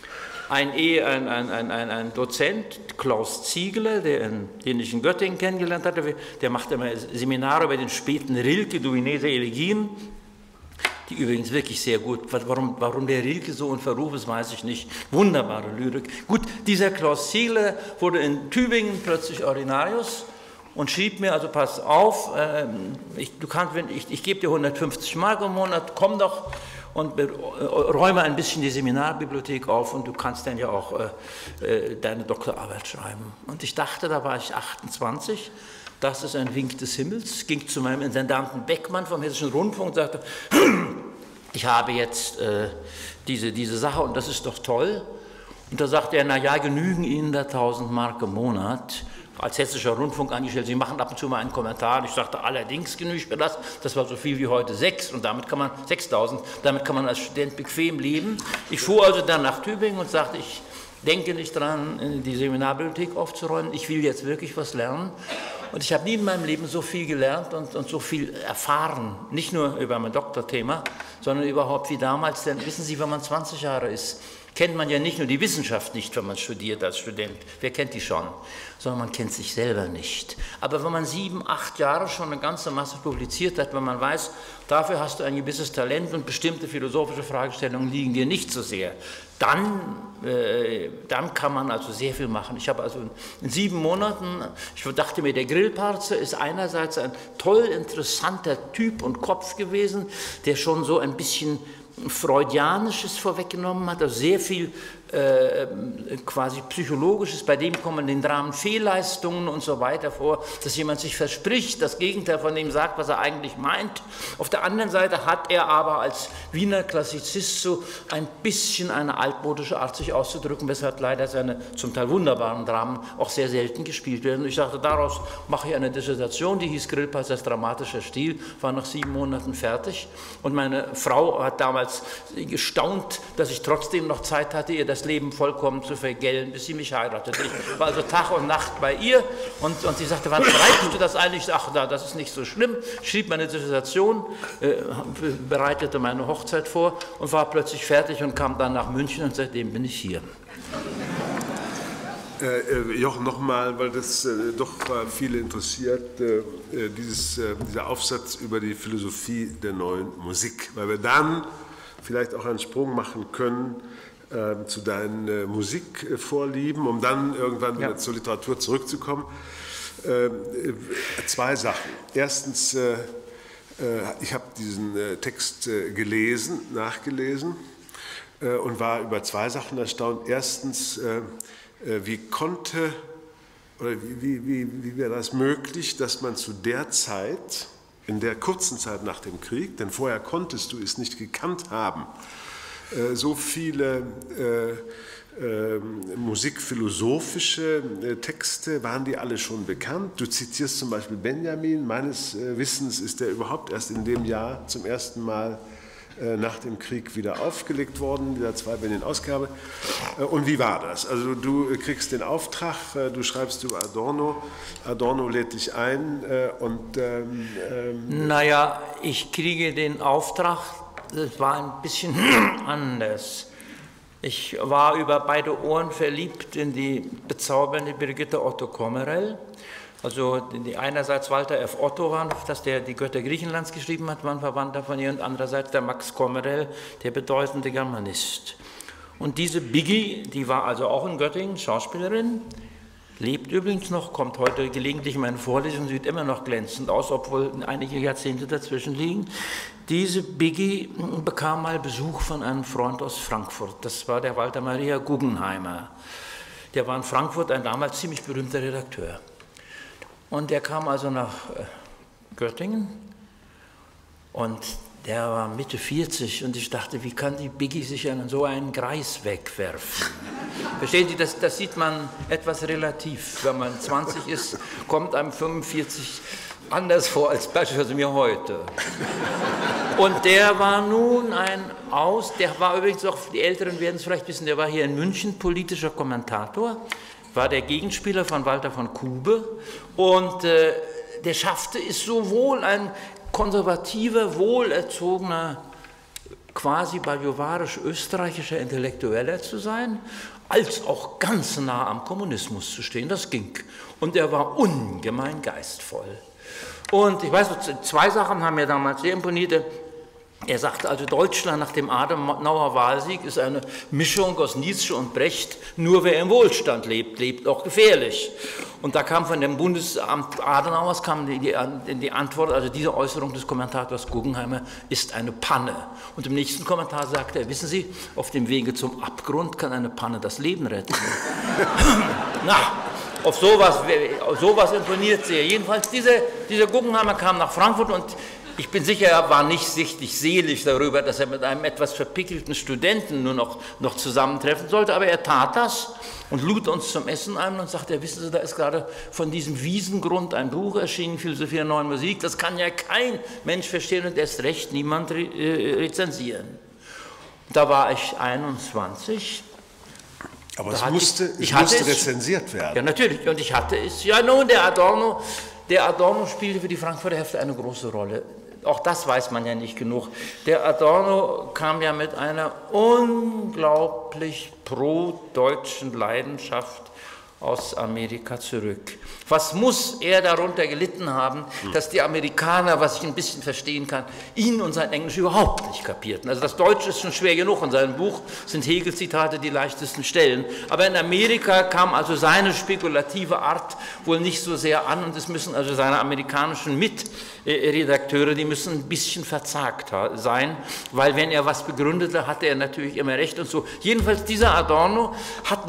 Ein Dozent, Klaus Ziegler, den ich in Göttingen kennengelernt hatte, der machte immer Seminare über den späten Rilke, Duineser Elegien, die übrigens wirklich sehr gut, warum der Rilke so in Verruf ist, weiß ich nicht, wunderbare Lyrik. Gut, dieser Klaus Ziegler wurde in Tübingen plötzlich Ordinarius und schrieb mir, also pass auf, ich gebe dir 150 Mark im Monat, komm doch, und räume ein bisschen die Seminarbibliothek auf und du kannst dann ja auch deine Doktorarbeit schreiben. Und ich dachte, da war ich 28, das ist ein Wink des Himmels, ging zu meinem Intendanten Beckmann vom Hessischen Rundfunk und sagte, ich habe jetzt diese Sache und das ist doch toll. Und da sagte er, na ja, genügen Ihnen da 1000 Mark im Monat, als Hessischer Rundfunk angestellt, Sie machen ab und zu mal einen Kommentar. Und ich sagte, allerdings genügt mir das. Das war so viel wie heute 6 und damit kann man 6.000. Damit kann man als Student bequem leben. Ich fuhr also dann nach Tübingen und sagte, ich denke nicht dran, die Seminarbibliothek aufzuräumen. Ich will jetzt wirklich was lernen. Und ich habe nie in meinem Leben so viel gelernt und so viel erfahren. Nicht nur über mein Doktorthema, sondern überhaupt wie damals. Denn wissen Sie, wenn man 20 Jahre ist, kennt man ja nicht nur die Wissenschaft nicht, wenn man studiert als Student. Wer kennt die schon? Sondern man kennt sich selber nicht. Aber wenn man 7, 8 Jahre schon eine ganze Masse publiziert hat, wenn man weiß, dafür hast du ein gewisses Talent und bestimmte philosophische Fragestellungen liegen dir nicht so sehr, dann kann man also sehr viel machen. Ich habe also in 7 Monaten, ich dachte mir, der Grillparzer ist einerseits ein toll interessanter Typ und Kopf gewesen, der schon so ein bisschen Freudianisches vorweggenommen hat, also sehr viel quasi Psychologisches, bei dem kommen den Dramen Fehlleistungen und so weiter vor, dass jemand sich verspricht, das Gegenteil von dem sagt, was er eigentlich meint. Auf der anderen Seite hat er aber als Wiener Klassizist so ein bisschen eine altmodische Art, sich auszudrücken, weshalb leider seine zum Teil wunderbaren Dramen auch sehr selten gespielt werden. Ich sagte, daraus mache ich eine Dissertation, die hieß Grillparzers dramatischer Stil, war nach 7 Monaten fertig und meine Frau hat damals gestaunt, dass ich trotzdem noch Zeit hatte, ihr das Leben vollkommen zu vergällen, bis sie mich heiratete. Ich war also Tag und Nacht bei ihr und sie sagte, wann schreibst du das eigentlich? Ich sagte, das ist nicht so schlimm. Ich schrieb meine Dissertation, bereitete meine Hochzeit vor und war plötzlich fertig und kam dann nach München und seitdem bin ich hier. Jochen, nochmal, weil das doch viele interessiert, dieser Aufsatz über die Philosophie der neuen Musik, weil wir dann vielleicht auch einen Sprung machen können zu deinen Musikvorlieben, um dann irgendwann wieder zur Literatur zurückzukommen. 2 Sachen. Erstens, ich habe diesen Text nachgelesen und war über 2 Sachen erstaunt. Erstens, wie wäre das möglich, dass man zu der Zeit, in der kurzen Zeit nach dem Krieg, denn vorher konntest du es nicht gekannt haben, so viele musikphilosophische Texte, waren die alle schon bekannt? Du zitierst zum Beispiel Benjamin, meines Wissens ist der überhaupt erst in dem Jahr zum ersten Mal nach dem Krieg wieder aufgelegt worden, dieser 2-Benjamin-Ausgabe. Und wie war das? Also du kriegst den Auftrag, du schreibst über Adorno, Adorno lädt dich ein und... Naja, ich kriege den Auftrag, das war ein bisschen anders. Ich war über beide Ohren verliebt in die bezaubernde Brigitte Otto Kommerell. Also die einerseits Walter F. Otto war, dass der die Götter Griechenlands geschrieben hat, war ein Verwandter von ihr, und andererseits der Max Kommerell, der bedeutende Germanist. Und diese Biggie, die war also auch in Göttingen, Schauspielerin, lebt übrigens noch, kommt heute gelegentlich in meine Vorlesung, sieht immer noch glänzend aus, obwohl einige Jahrzehnte dazwischen liegen. Diese Biggie bekam mal Besuch von einem Freund aus Frankfurt, das war der Walter Maria Guggenheimer. Der war in Frankfurt ein damals ziemlich berühmter Redakteur. Und der kam also nach Göttingen und der war Mitte 40 und ich dachte, wie kann die Biggie sich an so einen Greis wegwerfen? Verstehen Sie, das sieht man etwas relativ. Wenn man 20 ist, kommt einem 45 anders vor als beispielsweise mir heute. Und der war nun der war übrigens auch, die Älteren werden es vielleicht wissen, der war hier in München politischer Kommentator, war der Gegenspieler von Walter von Kube und der schaffte es sowohl ein konservativer, wohlerzogener, quasi bajuwarisch-österreichischer Intellektueller zu sein, als auch ganz nah am Kommunismus zu stehen. Das ging. Und er war ungemein geistvoll. Und ich weiß, 2 Sachen haben mir damals sehr imponiert. Er sagte also, Deutschland nach dem Adenauer Wahlsieg ist eine Mischung aus Nietzsche und Brecht, nur wer im Wohlstand lebt, lebt auch gefährlich. Und da kam von dem Bundesamt Adenauers die Antwort, also diese Äußerung des Kommentators Guggenheimer ist eine Panne. Und im nächsten Kommentar sagte er, wissen Sie, auf dem Wege zum Abgrund kann eine Panne das Leben retten. Na, auf sowas imponiert sehr. Jedenfalls, dieser Guggenheimer kam nach Frankfurt und ich bin sicher, er war nicht sichtlich selig darüber, dass er mit einem etwas verpickelten Studenten nur noch zusammentreffen sollte, aber er tat das und lud uns zum Essen ein und sagte, wissen Sie, da ist gerade von diesem Wiesengrund ein Buch erschienen, Philosophie der neuen Musik, das kann ja kein Mensch verstehen und erst recht niemand rezensieren. Da war ich 21. Aber es musste rezensiert werden. Ja, natürlich, und ich hatte es. Ja, nun, der Adorno spielte für die Frankfurter Hefte eine große Rolle. Auch das weiß man ja nicht genug. Der Adorno kam ja mit einer unglaublich pro-deutschen Leidenschaft aus Amerika zurück. Was muss er darunter gelitten haben, dass die Amerikaner, was ich ein bisschen verstehen kann, ihn und sein Englisch überhaupt nicht kapierten. Also das Deutsche ist schon schwer genug, in seinem Buch sind Hegel-Zitate die leichtesten Stellen. Aber in Amerika kam also seine spekulative Art wohl nicht so sehr an und es müssen also seine amerikanischen Redakteure, die müssen ein bisschen verzagt sein, weil wenn er was begründete, hatte er natürlich immer recht und so. Jedenfalls dieser Adorno hat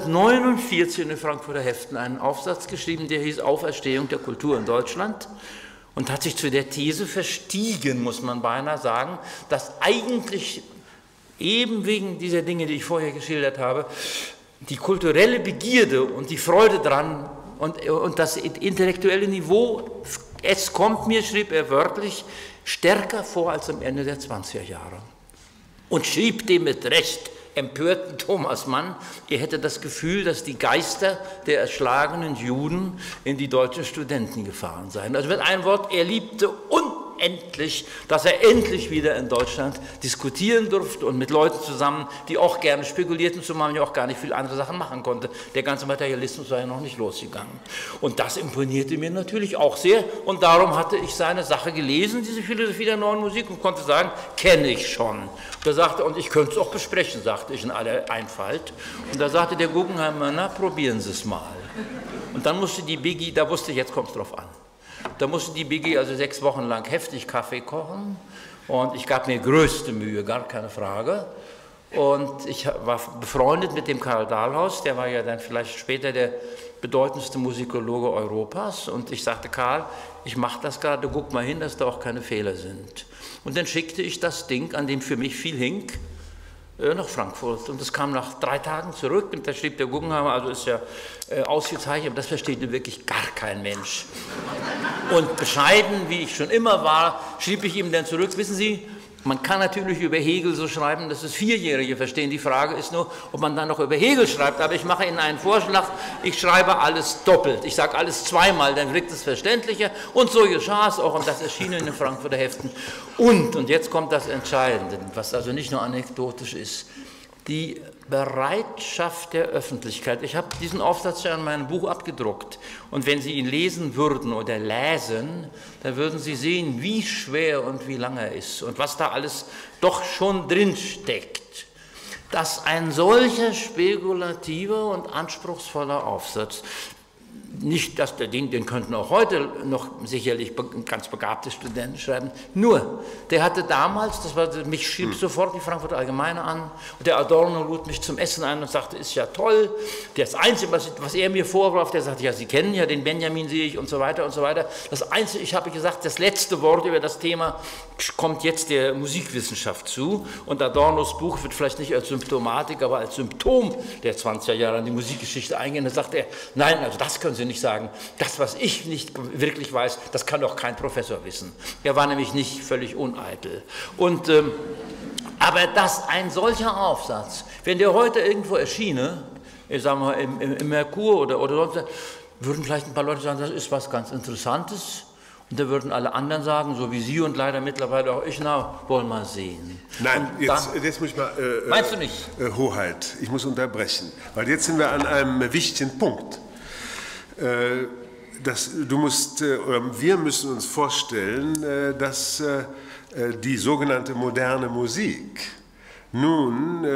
1949 in den Frankfurter Heften einen Aufsatz geschrieben, der hieß Auferstehung der Kultur in Deutschland und hat sich zu der These verstiegen, muss man beinahe sagen, dass eigentlich eben wegen dieser Dinge, die ich vorher geschildert habe, die kulturelle Begierde und die Freude dran und das intellektuelle Niveau, es kommt mir, schrieb er wörtlich, stärker vor als am Ende der 20er Jahre. Und schrieb dem mit Recht empörten Thomas Mann, er hätte das Gefühl, dass die Geister der erschlagenen Juden in die deutschen Studenten gefahren seien. Also mit einem Wort, er liebte unendlich, dass er endlich wieder in Deutschland diskutieren durfte und mit Leuten zusammen, die auch gerne spekulierten, zumal man ja auch gar nicht viele andere Sachen machen konnte. Der ganze Materialismus war ja noch nicht losgegangen. Und das imponierte mir natürlich auch sehr und darum hatte ich seine Sache gelesen, diese Philosophie der neuen Musik, und konnte sagen, kenne ich schon. Da sagte er, und ich könnte es auch besprechen, sagte ich in aller Einfalt. Und da sagte der Guggenheimer, na, probieren Sie es mal. Und dann musste die Biggie, da wusste ich, jetzt kommt es drauf an. Da musste die Biggie also 6 Wochen lang heftig Kaffee kochen und ich gab mir größte Mühe, gar keine Frage. Und ich war befreundet mit dem Karl Dahlhaus, der war ja dann vielleicht später der bedeutendste Musikologe Europas. Und ich sagte, Karl, ich mache das gerade, guck mal hin, dass da auch keine Fehler sind. Und dann schickte ich das Ding, an dem für mich viel hing, nach Frankfurt. Und das kam nach 3 Tagen zurück und da schrieb der Guggenheimer, also ist ja ausgezeichnet, aber das versteht wirklich gar kein Mensch. Und bescheiden, wie ich schon immer war, schrieb ich ihm dann zurück, wissen Sie, man kann natürlich über Hegel so schreiben, dass es 4-Jährige verstehen. Die Frage ist nur, ob man dann noch über Hegel schreibt. Aber ich mache Ihnen einen Vorschlag, ich schreibe alles doppelt. Ich sage alles zweimal, dann wirkt es verständlicher. Und so geschah es auch und das erschien in den Frankfurter Heften. Und jetzt kommt das Entscheidende, was also nicht nur anekdotisch ist, die Bereitschaft der Öffentlichkeit. Ich habe diesen Aufsatz ja in meinem Buch abgedruckt und wenn Sie ihn lesen würden oder lesen, dann würden Sie sehen, wie schwer und wie lang er ist und was da alles doch schon drin steckt. Dass ein solcher spekulativer und anspruchsvoller Aufsatz, nicht, dass den könnten auch heute noch sicherlich ganz begabte Studenten schreiben, nur, der hatte damals, mich schrieb sofort die Frankfurter Allgemeine an und der Adorno lud mich zum Essen ein und sagte, ist ja toll, das Einzige, was er mir vorwarf, der sagte, ja, Sie kennen ja den Benjamin, sehe ich und so weiter und so weiter, das Einzige, ich habe gesagt, das letzte Wort über das Thema kommt jetzt der Musikwissenschaft zu und Adornos Buch wird vielleicht nicht als Symptomatik, aber als Symptom der 20er Jahre an die Musikgeschichte eingehen, da sagt er, nein, also das können Sie nicht sagen. Das, was ich nicht wirklich weiß, das kann doch kein Professor wissen. Er war nämlich nicht völlig uneitel. Und, aber dass ein solcher Aufsatz, wenn der heute irgendwo erschiene, ich sage mal im Merkur oder sonst, würden vielleicht ein paar Leute sagen, das ist was ganz Interessantes. Und da würden alle anderen sagen, so wie Sie und leider mittlerweile auch ich, na, wollen wir sehen. Nein, jetzt muss ich mal... meinst du nicht? Hoheit, ich muss unterbrechen, weil jetzt sind wir an einem wichtigen Punkt. Wir müssen uns vorstellen, dass die sogenannte moderne Musik nun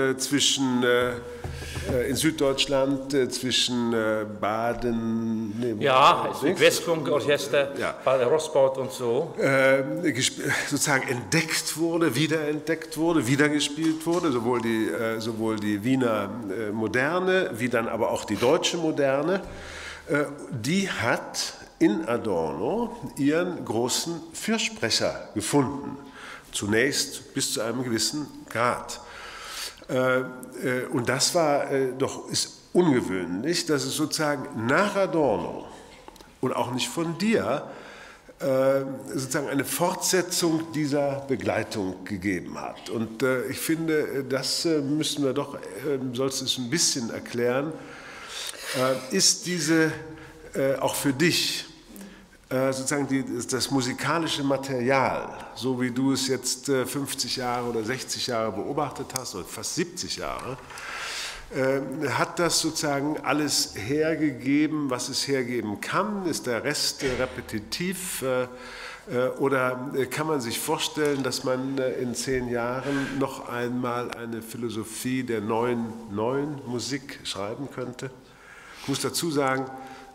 in Süddeutschland zwischen Baden, Südwestfunkorchester, ja. Baden Rossbaut und so, sozusagen entdeckt wurde, wiedergespielt wurde, sowohl die Wiener Moderne, wie dann aber auch die deutsche Moderne. Die hat in Adorno ihren großen Fürsprecher gefunden, zunächst bis zu einem gewissen Grad. Und das ist ungewöhnlich, dass es sozusagen nach Adorno und auch nicht von dir sozusagen eine Fortsetzung dieser Begleitung gegeben hat. Und ich finde, das müssen wir doch, sollst du es ein bisschen erklären, ist diese auch für dich sozusagen das musikalische Material, so wie du es jetzt 50 Jahre oder 60 Jahre beobachtet hast, oder fast 70 Jahre, hat das sozusagen alles hergegeben, was es hergeben kann? Ist der Rest repetitiv? Oder kann man sich vorstellen, dass man in 10 Jahren noch einmal eine Philosophie der neuen Musik schreiben könnte? Ich muss dazu sagen,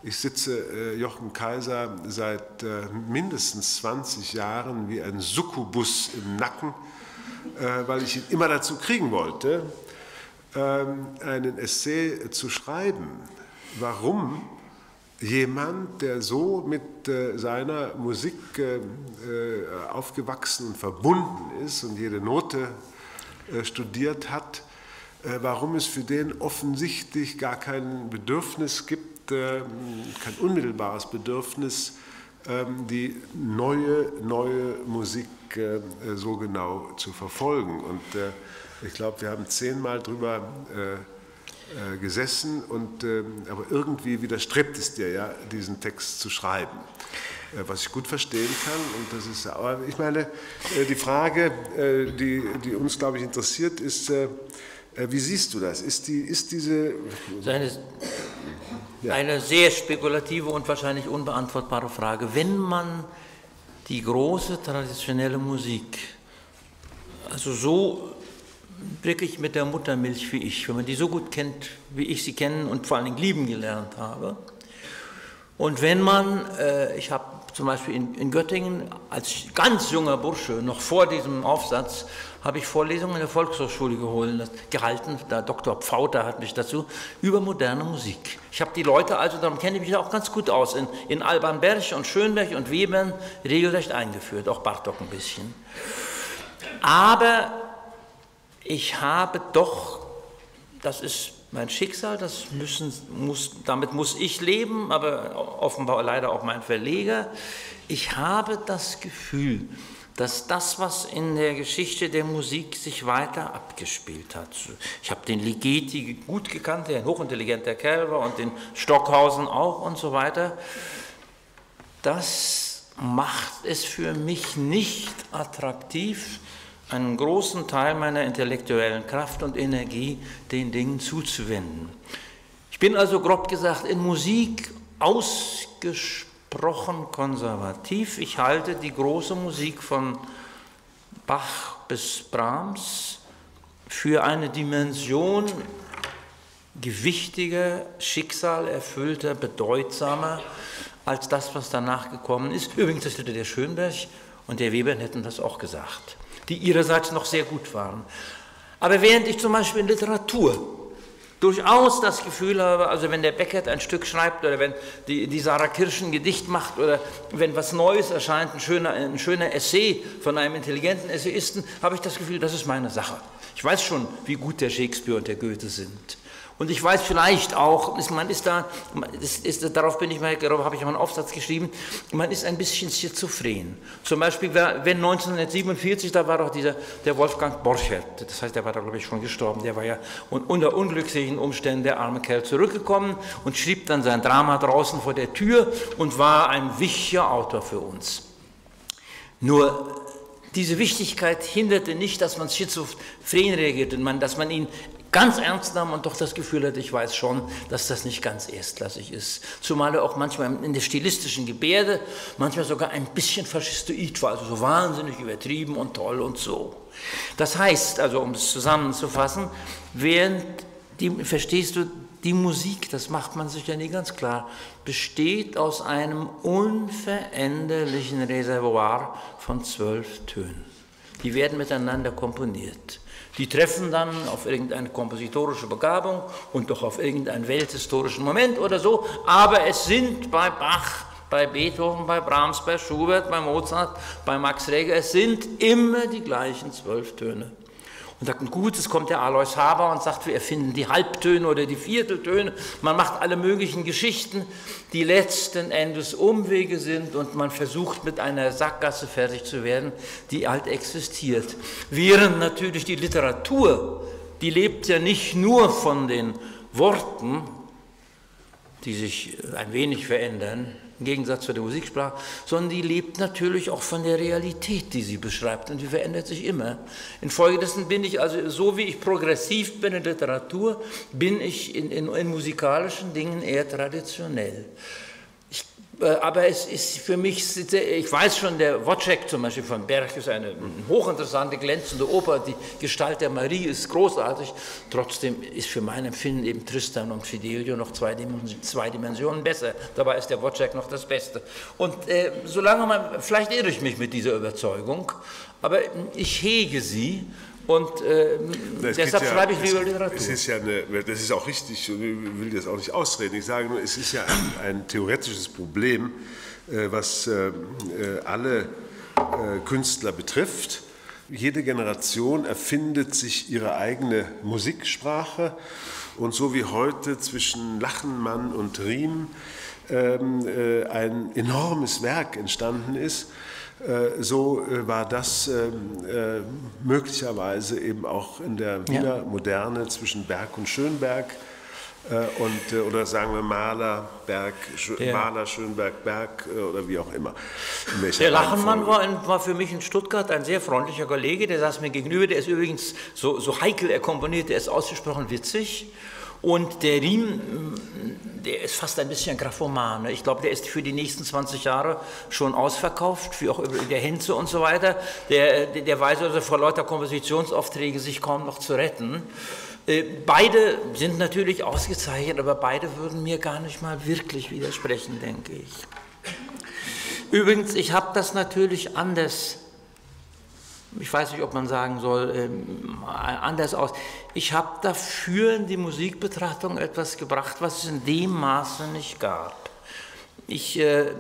Ich sitze Jochen Kaiser seit mindestens 20 Jahren wie ein Succubus im Nacken, weil ich ihn immer dazu kriegen wollte, einen Essay zu schreiben. Warum jemand, der so mit seiner Musik aufgewachsen und verbunden ist und jede Note studiert hat, warum es für den offensichtlich gar kein Bedürfnis gibt, kein unmittelbares Bedürfnis, die neue Musik so genau zu verfolgen. Und ich glaube, wir haben 10-mal drüber gesessen, aber irgendwie widerstrebt es dir ja, diesen Text zu schreiben, was ich gut verstehen kann. Und das ist, aber ich meine, die Frage, die uns, glaube ich, interessiert, ist, wie siehst du das? Ist diese... Eine sehr spekulative und wahrscheinlich unbeantwortbare Frage. Wenn man die große traditionelle Musik, also so wirklich mit der Muttermilch wie ich, wenn man die so gut kennt, wie ich sie kennen und vor allen Dingen lieben gelernt habe, und wenn man, ich habe zum Beispiel in Göttingen als ganz junger Bursche, noch vor diesem Aufsatz, habe ich Vorlesungen in der Volkshochschule gehalten, der Dr. Pfauter hat mich dazu, über moderne Musik. Ich habe die Leute also, darum kenne ich mich auch ganz gut aus, in Alban Berg und Schönberg und Webern regelrecht eingeführt, auch Bartók ein bisschen. Aber ich habe doch, das ist mein Schicksal, damit muss ich leben, aber offenbar leider auch mein Verleger. Ich habe das Gefühl, dass das, was in der Geschichte der Musik sich weiter abgespielt hat, ich habe den Ligeti gut gekannt, der ein hochintelligenter Kerl war, und den Stockhausen auch und so weiter, das macht es für mich nicht attraktiv, einen großen Teil meiner intellektuellen Kraft und Energie den Dingen zuzuwenden. Ich bin also grob gesagt in Musik ausgesprochen konservativ. Ich halte die große Musik von Bach bis Brahms für eine Dimension gewichtiger, schicksalerfüllter, bedeutsamer als das, was danach gekommen ist. Übrigens, das hätte der Schönberg und der Webern hätten das auch gesagt, die ihrerseits noch sehr gut waren. Aber während ich zum Beispiel in Literatur durchaus das Gefühl habe, also wenn der Beckett ein Stück schreibt oder wenn die Sarah Kirsch ein Gedicht macht oder wenn was Neues erscheint, ein schöner Essay von einem intelligenten Essayisten, habe ich das Gefühl, das ist meine Sache. Ich weiß schon, wie gut der Shakespeare und der Goethe sind. Und ich weiß vielleicht auch, darauf habe ich mal einen Aufsatz geschrieben, man ist ein bisschen schizophren. Zum Beispiel, wenn 1947, da war doch der Wolfgang Borchert, das heißt, der war da, glaube ich, schon gestorben, der war ja unter unglücklichen Umständen, der arme Kerl, zurückgekommen und schrieb dann sein Drama draußen vor der Tür und war ein wichtiger Autor für uns. Nur diese Wichtigkeit hinderte nicht, dass man schizophren reagierte, dass man ihn ganz ernst nahm und doch das Gefühl hatte, ich weiß schon, dass das nicht ganz erstklassig ist. Zumal er auch manchmal in der stilistischen Gebärde manchmal sogar ein bisschen faschistoid war, also so wahnsinnig übertrieben und toll und so. Das heißt, also um es zusammenzufassen, verstehst du, die Musik, das macht man sich ja nie ganz klar, besteht aus einem unveränderlichen Reservoir von 12 Tönen. Die werden miteinander komponiert. Die treffen dann auf irgendeine kompositorische Begabung und doch auf irgendeinen welthistorischen Moment oder so, aber es sind bei Bach, bei Beethoven, bei Brahms, bei Schubert, bei Mozart, bei Max Reger, es sind immer die gleichen 12 Töne. Und sagt, gut, es kommt der Alois Haber und sagt, wir erfinden die Halbtöne oder die Vierteltöne. Man macht alle möglichen Geschichten, die letzten Endes Umwege sind und man versucht mit einer Sackgasse fertig zu werden, die halt existiert. Während natürlich die Literatur, die lebt ja nicht nur von den Worten, die sich ein wenig verändern, im Gegensatz zu der Musiksprache, sondern die lebt natürlich auch von der Realität, die sie beschreibt, und die verändert sich immer. Infolgedessen bin ich also, so wie ich progressiv bin in Literatur, bin ich in musikalischen Dingen eher traditionell. Ich Aber es ist für mich, ich weiß schon, der Wojciech zum Beispiel von Berg ist eine hochinteressante, glänzende Oper, die Gestalt der Marie ist großartig, trotzdem ist für mein Empfinden eben Tristan und Fidelio noch zwei Dimensionen besser, dabei ist der Wojciech noch das Beste. Und solange man, vielleicht irre ich mich mit dieser Überzeugung, aber ich hege sie. Und deshalb schreibe ich lieber Literatur. Es ist ja das ist auch richtig, und ich will das auch nicht ausreden. Ich sage nur, es ist ja ein theoretisches Problem, was alle Künstler betrifft. Jede Generation erfindet sich ihre eigene Musiksprache. Und so wie heute zwischen Lachenmann und Riem ein enormes Werk entstanden ist, so war das möglicherweise eben auch in der Wiener Moderne zwischen Berg und Schönberg oder sagen wir Maler, Schönberg, Berg oder wie auch immer. Der Lachenmann war für mich in Stuttgart ein sehr freundlicher Kollege, der saß mir gegenüber, der ist übrigens so heikel er komponiert, der ist ausgesprochen witzig. Und der Riem, der ist fast ein bisschen Graphoman. Ich glaube, der ist für die nächsten 20 Jahre schon ausverkauft, wie auch der Henze und so weiter. Der weiß also vor lauter Kompositionsaufträge sich kaum noch zu retten. Beide sind natürlich ausgezeichnet, aber beide würden mir gar nicht mal wirklich widersprechen, denke ich. Übrigens, ich habe das natürlich anders. Ich weiß nicht, ob man sagen soll, anders aus. Ich habe dafür in die Musikbetrachtung etwas gebracht, was es in dem Maße nicht gab. Ich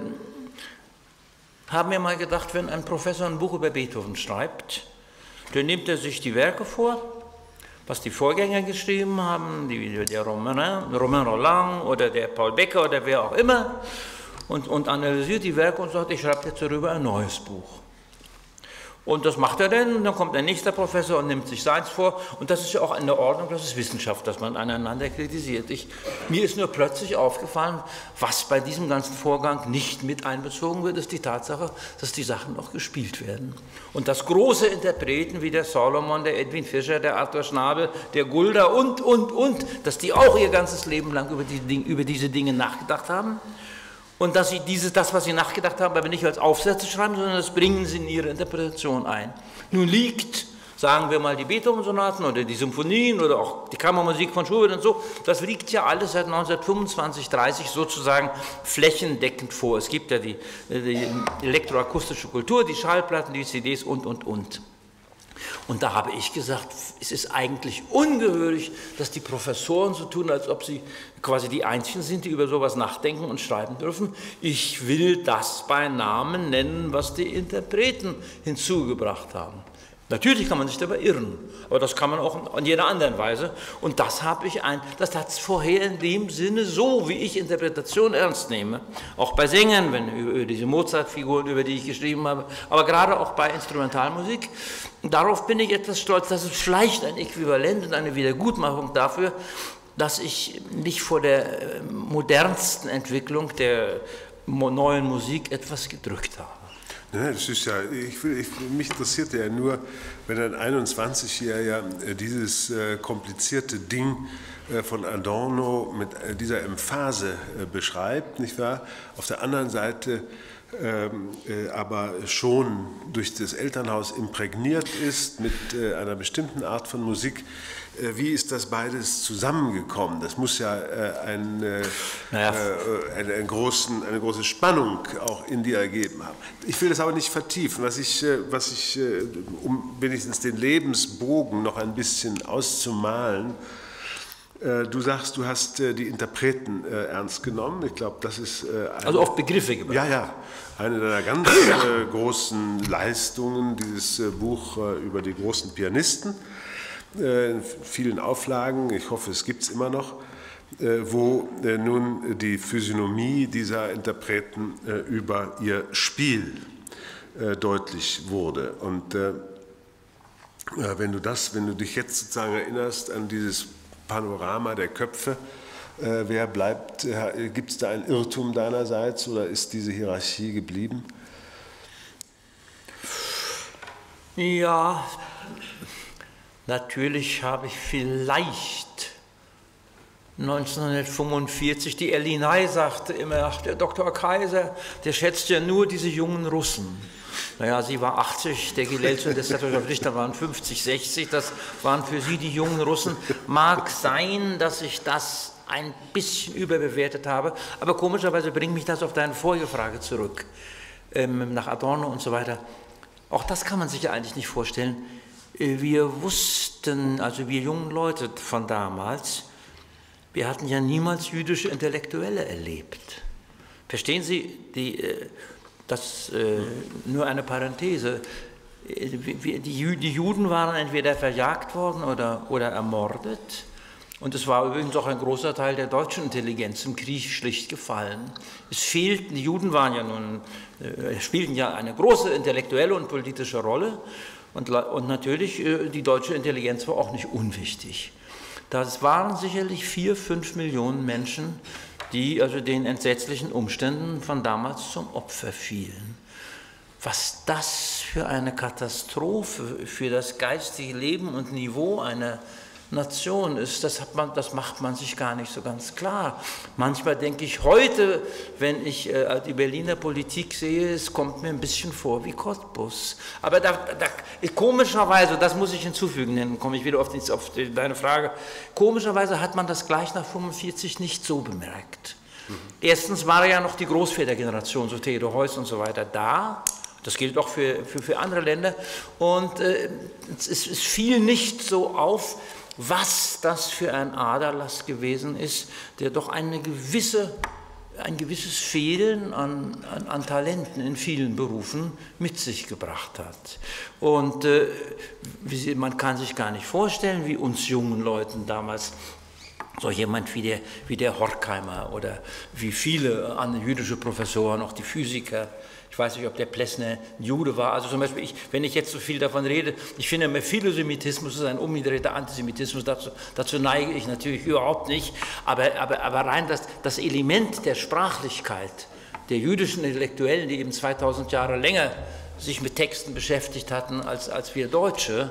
habe mir mal gedacht, wenn ein Professor ein Buch über Beethoven schreibt, dann nimmt er sich die Werke vor, was die Vorgänger geschrieben haben, der Romain Rolland oder der Paul Becker oder wer auch immer, und analysiert die Werke und sagt, ich schreibe jetzt darüber ein neues Buch. Und das macht er dann, und dann kommt ein nächster Professor und nimmt sich seins vor. Und das ist ja auch in der Ordnung, das ist Wissenschaft, dass man aneinander kritisiert. Mir ist nur plötzlich aufgefallen, was bei diesem ganzen Vorgang nicht mit einbezogen wird, ist die Tatsache, dass die Sachen noch gespielt werden. Und dass große Interpreten wie der Solomon, der Edwin Fischer, der Arthur Schnabel, der Gulda und, dass die auch ihr ganzes Leben lang über diese Dinge nachgedacht haben. Und dass sie das, was sie nachgedacht haben, aber nicht als Aufsätze schreiben, sondern das bringen sie in ihre Interpretation ein. Nun liegt, sagen wir mal, die Beethoven-Sonaten oder die Symphonien oder auch die Kammermusik von Schubert und so, das liegt ja alles seit 1925, 30 sozusagen flächendeckend vor. Es gibt ja die elektroakustische Kultur, die Schallplatten, die CDs und. Und da habe ich gesagt, es ist eigentlich ungehörig, dass die Professoren so tun, als ob sie quasi die Einzigen sind, die über sowas nachdenken und schreiben dürfen. Ich will das bei Namen nennen, was die Interpreten hinzugebracht haben. Natürlich kann man sich dabei irren, aber das kann man auch in jeder anderen Weise. Und das hat es vorher in dem Sinne so, wie ich Interpretation ernst nehme, auch bei Sängern, über diese Mozart-Figuren, über die ich geschrieben habe, aber gerade auch bei Instrumentalmusik. Darauf bin ich etwas stolz, dass es vielleicht ein Äquivalent und eine Wiedergutmachung dafür, dass ich nicht vor der modernsten Entwicklung der neuen Musik etwas gedrückt habe. Ja, das ist ja, mich interessiert ja nur, wenn ein 21-Jähriger dieses komplizierte Ding von Adorno mit dieser Emphase beschreibt, nicht wahr? Auf der anderen Seite aber schon durch das Elternhaus imprägniert ist mit einer bestimmten Art von Musik. Wie ist das beides zusammengekommen? Das muss ja eine große Spannung auch in dir ergeben haben. Ich will das aber nicht vertiefen. Was ich um wenigstens den Lebensbogen noch ein bisschen auszumalen, du sagst, du hast die Interpreten ernst genommen. Ich glaube, das ist... also auf Begriffe gebracht. Ja. Eine deiner ganz großen Leistungen, dieses Buch über die großen Pianisten, in vielen Auflagen, ich hoffe, es gibt es immer noch, wo nun die Physiognomie dieser Interpreten über ihr Spiel deutlich wurde. Und wenn du dich jetzt sozusagen erinnerst an dieses Panorama der Köpfe, wer bleibt, gibt es da ein Irrtum deinerseits oder ist diese Hierarchie geblieben? Ja, natürlich habe ich vielleicht 1945, die Elinay sagte immer, ach, der Dr. Kaiser, der schätzt ja nur diese jungen Russen. Naja, sie war 80, der Gilelzo und der Richter waren 50, 60, das waren für sie die jungen Russen. Mag sein, dass ich das ein bisschen überbewertet habe, aber komischerweise bringt mich das auf deine vorige Frage zurück, nach Adorno und so weiter. Auch das kann man sich ja eigentlich nicht vorstellen. Wir wussten, also wir jungen Leute von damals, wir hatten ja niemals jüdische Intellektuelle erlebt. Verstehen Sie, das nur eine Parenthese, die Juden waren entweder verjagt worden oder ermordet. Und es war übrigens auch ein großer Teil der deutschen Intelligenz im Krieg schlicht gefallen. Es fehlten, die Juden waren ja nun, spielten ja eine große intellektuelle und politische Rolle. Und natürlich, die deutsche Intelligenz war auch nicht unwichtig. Das waren sicherlich 4, 5 Millionen Menschen, die also den entsetzlichen Umständen von damals zum Opfer fielen. Was das für eine Katastrophe für das geistige Leben und Niveau einer Nation ist, das macht man sich gar nicht so ganz klar. Manchmal denke ich heute, wenn ich die Berliner Politik sehe, es kommt mir ein bisschen vor wie Cottbus. Aber komischerweise, das muss ich hinzufügen, dann komme ich wieder auf deine Frage, komischerweise hat man das gleich nach 1945 nicht so bemerkt. Erstens war ja noch die Großvätergeneration, so Theodor Heuss und so weiter, da. Das gilt auch für andere Länder. Und es fiel nicht so auf, was das für ein Aderlass gewesen ist, der doch ein gewisses Fehlen an Talenten in vielen Berufen mit sich gebracht hat. Und man kann sich gar nicht vorstellen, wie uns jungen Leuten damals so jemand wie der Horkheimer oder wie viele andere jüdische Professoren, auch die Physiker. Ich weiß nicht, ob der Plessner ein Jude war. Also zum Beispiel, wenn ich jetzt so viel davon rede, ich finde immer, Philosemitismus ist ein umgedrehter Antisemitismus. Dazu neige ich natürlich überhaupt nicht. Aber rein das Element der Sprachlichkeit der jüdischen Intellektuellen, die eben 2000 Jahre länger sich mit Texten beschäftigt hatten als wir Deutsche,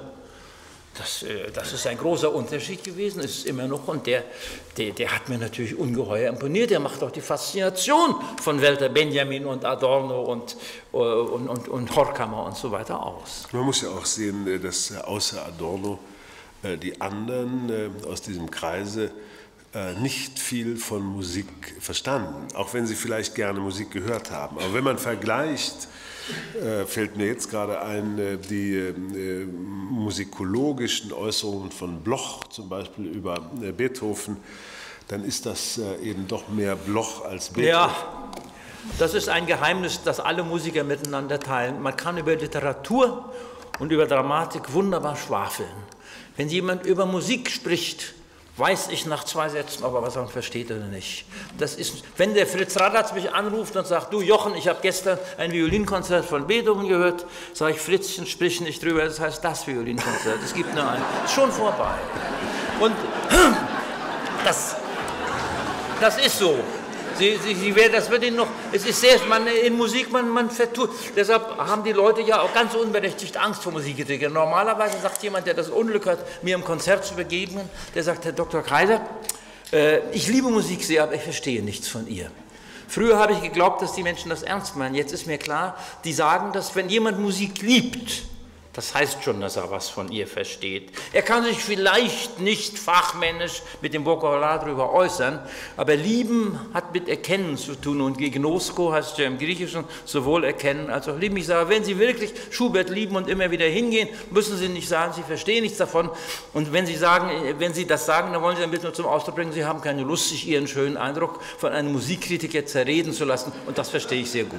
das ist ein großer Unterschied gewesen, ist es immer noch, und der hat mir natürlich ungeheuer imponiert. Der macht auch die Faszination von Walter Benjamin und Adorno und Horkheimer und so weiter aus. Man muss ja auch sehen, dass außer Adorno die anderen aus diesem Kreise nicht viel von Musik verstanden, auch wenn sie vielleicht gerne Musik gehört haben. Aber wenn man vergleicht, fällt mir jetzt gerade ein, die musikologischen Äußerungen von Bloch zum Beispiel über Beethoven, dann ist das eben doch mehr Bloch als Beethoven. Ja, das ist ein Geheimnis, das alle Musiker miteinander teilen. Man kann über Literatur und über Dramatik wunderbar schwafeln. Wenn jemand über Musik spricht, weiß ich nach 2 Sätzen, ob er was versteht oder nicht. Das ist, wenn der Fritz Radatz mich anruft und sagt, du Jochen, ich habe gestern ein Violinkonzert von Beethoven gehört, sage ich, Fritzchen, sprich nicht drüber, das heißt das Violinkonzert, es gibt nur ein, ist schon vorbei. Und das ist so. Das wird Ihnen noch, es ist sehr, in Musik, man vertut. Deshalb haben die Leute ja auch ganz unberechtigt Angst vor Musikkritikern. Normalerweise sagt jemand, der das Unglück hat, mir im Konzert zu begegnen, der sagt, Herr Dr. Kaiser, ich liebe Musik sehr, aber ich verstehe nichts von ihr. Früher habe ich geglaubt, dass die Menschen das ernst meinen. Jetzt ist mir klar, die sagen, dass wenn jemand Musik liebt, das heißt schon, dass er was von ihr versteht. Er kann sich vielleicht nicht fachmännisch mit dem Vokabular darüber äußern, aber lieben hat mit Erkennen zu tun, und Gegnosko heißt ja im Griechischen sowohl erkennen als auch lieben. Ich sage, wenn Sie wirklich Schubert lieben und immer wieder hingehen, müssen Sie nicht sagen, Sie verstehen nichts davon. Und wenn Sie das sagen, dann wollen Sie damit nur zum Ausdruck bringen, Sie haben keine Lust, sich Ihren schönen Eindruck von einem Musikkritiker zerreden zu lassen, und das verstehe ich sehr gut.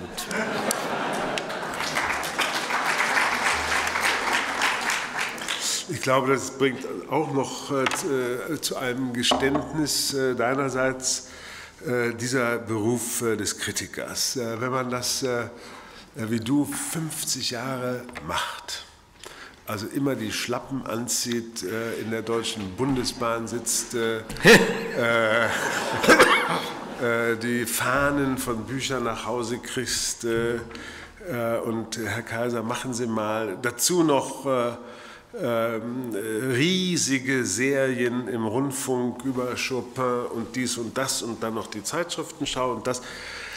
Ich glaube, das bringt auch noch zu einem Geständnis deinerseits dieser Beruf des Kritikers. Wenn man das, wie du, 50 Jahre macht, also immer die Schlappen anzieht, in der Deutschen Bundesbahn sitzt, die Fahnen von Büchern nach Hause kriegst, und Herr Kaiser, machen Sie mal, dazu noch riesige Serien im Rundfunk über Chopin und dies und das und dann noch die Zeitschriftenschau und das.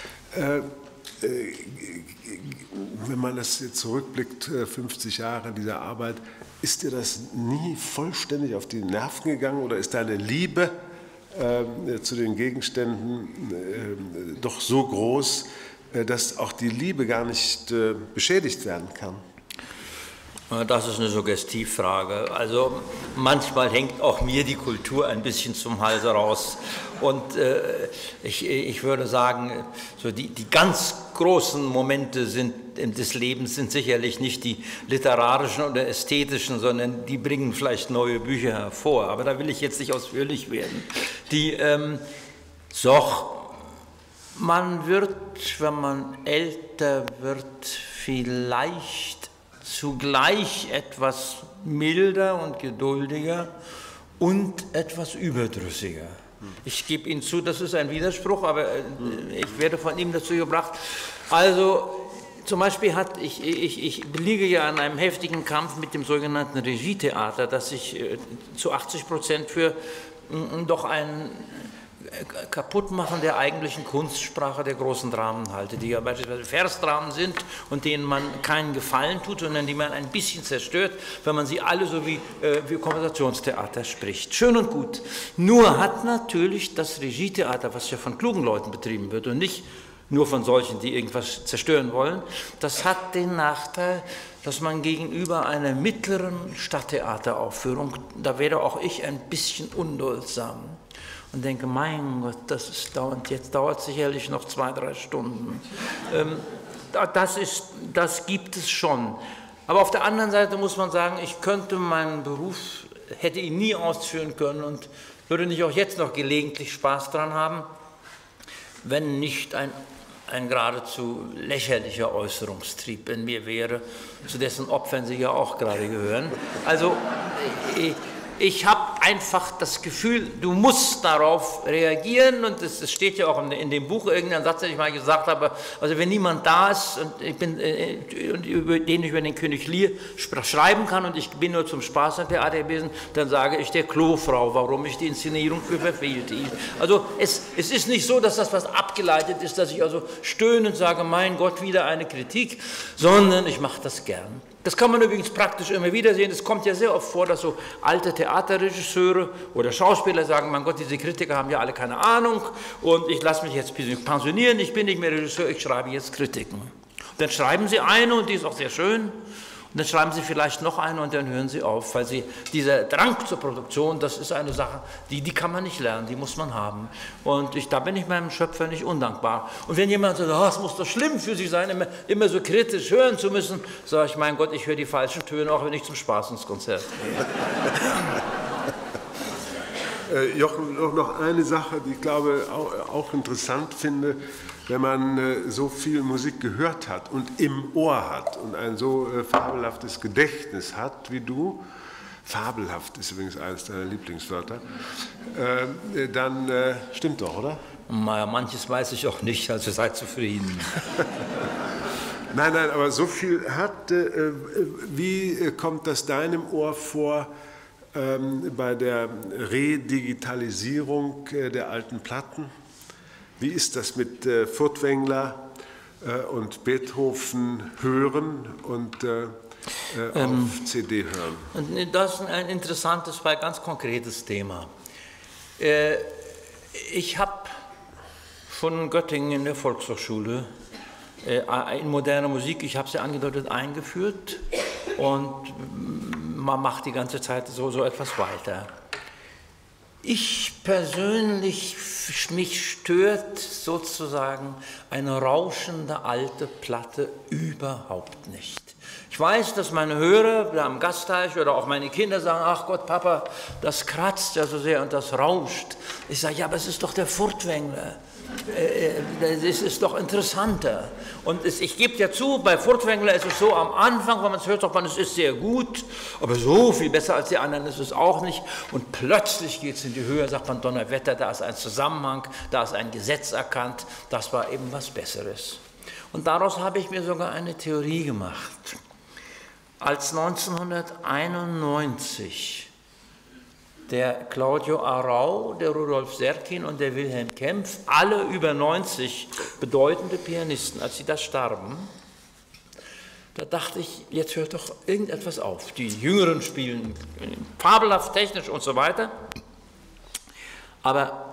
Wenn man das jetzt zurückblickt, 50 Jahre dieser Arbeit, ist dir das nie vollständig auf die Nerven gegangen oder ist deine Liebe zu den Gegenständen doch so groß, dass auch die Liebe gar nicht beschädigt werden kann? Das ist eine Suggestivfrage. Also manchmal hängt auch mir die Kultur ein bisschen zum Halse raus. Und ich würde sagen, so die ganz großen Momente des Lebens sind sicherlich nicht die literarischen oder ästhetischen, sondern die bringen vielleicht neue Bücher hervor. Aber da will ich jetzt nicht ausführlich werden. Man wird, wenn man älter wird, vielleicht zugleich etwas milder und geduldiger und etwas überdrüssiger. Ich gebe Ihnen zu, das ist ein Widerspruch, aber ich werde von ihm dazu gebracht. Also zum Beispiel ich liege ja an einem heftigen Kampf mit dem sogenannten Regietheater, das ich zu 80% für doch ein Kaputtmachen der eigentlichen Kunstsprache der großen Dramen halte, die ja beispielsweise Versdramen sind und denen man keinen Gefallen tut, sondern die man ein bisschen zerstört, wenn man sie alle so wie Konversationstheater spricht. Schön und gut. Nur hat natürlich das Regietheater, was ja von klugen Leuten betrieben wird und nicht nur von solchen, die irgendwas zerstören wollen, das hat den Nachteil, dass man gegenüber einer mittleren Stadttheateraufführung, da wäre auch ich ein bisschen unduldsam. Und denke, mein Gott, das ist dauernd, jetzt dauert es sicherlich noch 2-3 Stunden. Das gibt es schon. Aber auf der anderen Seite muss man sagen, ich könnte meinen Beruf, hätte ihn nie ausführen können und würde nicht auch jetzt noch gelegentlich Spaß dran haben, wenn nicht ein geradezu lächerlicher Äußerungstrieb in mir wäre, zu dessen Opfern Sie ja auch gerade gehören. Also ich habe einfach das Gefühl, du musst darauf reagieren und es steht ja auch in dem Buch irgendein Satz, den ich mal gesagt habe, also wenn niemand da ist und über den ich über den König Lear schreiben kann und ich bin nur zum Spaß am Theater gewesen, dann sage ich der Klofrau, warum ich die Inszenierung für verfehlt hielt. Also es ist nicht so, dass das was abgeleitet ist, dass ich also stöhnend sage, mein Gott, wieder eine Kritik, sondern ich mache das gern. Das kann man übrigens praktisch immer wieder sehen. Es kommt ja sehr oft vor, dass so alte Theaterregisseure oder Schauspieler sagen, mein Gott, diese Kritiker haben ja alle keine Ahnung und ich lasse mich jetzt pensionieren, ich bin nicht mehr Regisseur, ich schreibe jetzt Kritiken. Und dann schreiben Sie eine und die ist auch sehr schön und dann schreiben Sie vielleicht noch eine und dann hören Sie auf, weil dieser Drang zur Produktion, das ist eine Sache, die kann man nicht lernen, die muss man haben. Und da bin ich meinem Schöpfer nicht undankbar. Und wenn jemand sagt, oh, es muss doch schlimm für Sie sein, immer so kritisch hören zu müssen, sage ich, mein Gott, ich höre die falschen Töne, auch wenn ich zum Spaß ins Konzert gehe. Jochen, noch eine Sache, die ich glaube auch interessant finde, wenn man so viel Musik gehört hat und im Ohr hat und ein so fabelhaftes Gedächtnis hat wie du, fabelhaft ist übrigens eines deiner Lieblingswörter, dann stimmt doch, oder? Naja, manches weiß ich auch nicht, also seid zufrieden. Nein, aber so viel hat, wie kommt das deinem Ohr vor bei der Redigitalisierung der alten Platten? Wie ist das mit Furtwängler und Beethoven hören und auf CD hören? Das ist ein interessantes, weil ganz konkretes Thema. Ich habe von Göttingen in der Volkshochschule in moderne Musik, ich habe sie angedeutet, eingeführt und man macht die ganze Zeit so etwas weiter. Ich persönlich, mich stört sozusagen eine rauschende alte Platte überhaupt nicht. Ich weiß, dass meine Hörer am Gasteich oder auch meine Kinder sagen, ach Gott, Papa, das kratzt ja so sehr und das rauscht. Ich sage, ja, aber es ist doch der Furtwängler. Das ist doch interessanter. Und ich gebe ja zu, bei Furtwängler ist es so, am Anfang, wenn man es hört, sagt man, es ist sehr gut, aber so viel besser als die anderen ist es auch nicht. Und plötzlich geht es in die Höhe, sagt man, Donnerwetter, da ist ein Zusammenhang, da ist ein Gesetz erkannt, das war eben was Besseres. Und daraus habe ich mir sogar eine Theorie gemacht. Als 1991 der Claudio Arrau, der Rudolf Serkin und der Wilhelm Kempff, alle über 90 bedeutende Pianisten, als sie da starben, da dachte ich, jetzt hört doch irgendetwas auf. Die Jüngeren spielen fabelhaft, technisch und so weiter, aber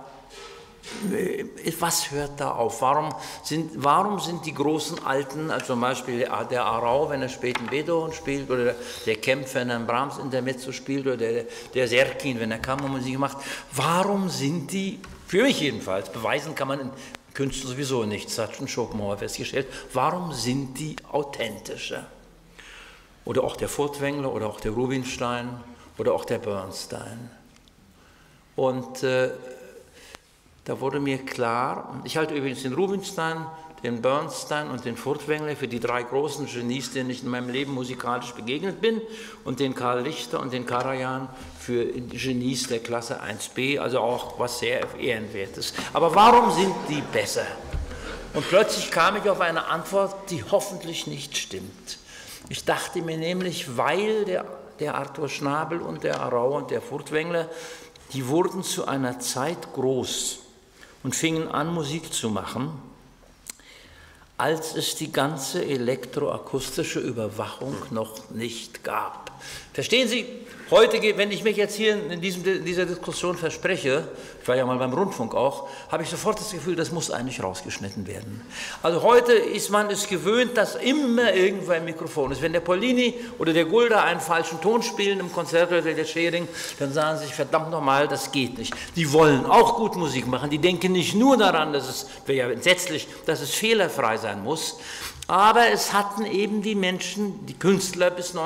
was hört da auf? Warum sind die großen Alten, also zum Beispiel der Arrau, wenn er späten Beethoven spielt, oder der Kempff, wenn er einen Brahms Intermezzo spielt, oder der Serkin, wenn er Kammermusik macht, warum sind die, für mich jedenfalls, beweisen kann man in Künsten sowieso nichts, hat schon Schopenhauer festgestellt, warum sind die authentischer? Oder auch der Furtwängler, oder auch der Rubinstein, oder auch der Bernstein. Und da wurde mir klar, ich halte übrigens den Rubinstein, den Bernstein und den Furtwängler für die drei großen Genies, denen ich in meinem Leben musikalisch begegnet bin, und den Karl Richter und den Karajan für Genies der Klasse 1b, also auch was sehr Ehrenwertes. Aber warum sind die besser? Und plötzlich kam ich auf eine Antwort, die hoffentlich nicht stimmt. Ich dachte mir nämlich, weil der Arthur Schnabel und der Arrau und der Furtwängler, die wurden zu einer Zeit groß und fingen an, Musik zu machen, als es die ganze elektroakustische Überwachung noch nicht gab. Verstehen Sie, heute, wenn ich mich jetzt hier in dieser Diskussion verspreche, ich war ja mal beim Rundfunk auch, habe ich sofort das Gefühl, das muss eigentlich rausgeschnitten werden. Also heute ist man es gewöhnt, dass immer irgendwo ein Mikrofon ist. Wenn der Pollini oder der Gulda einen falschen Ton spielen im Konzert oder der Schering, dann sagen sie sich, verdammt nochmal, das geht nicht. Die wollen auch gut Musik machen, die denken nicht nur daran, dass es, wäre ja entsetzlich, dass es fehlerfrei sein muss, aber es hatten eben die Menschen, die Künstler bis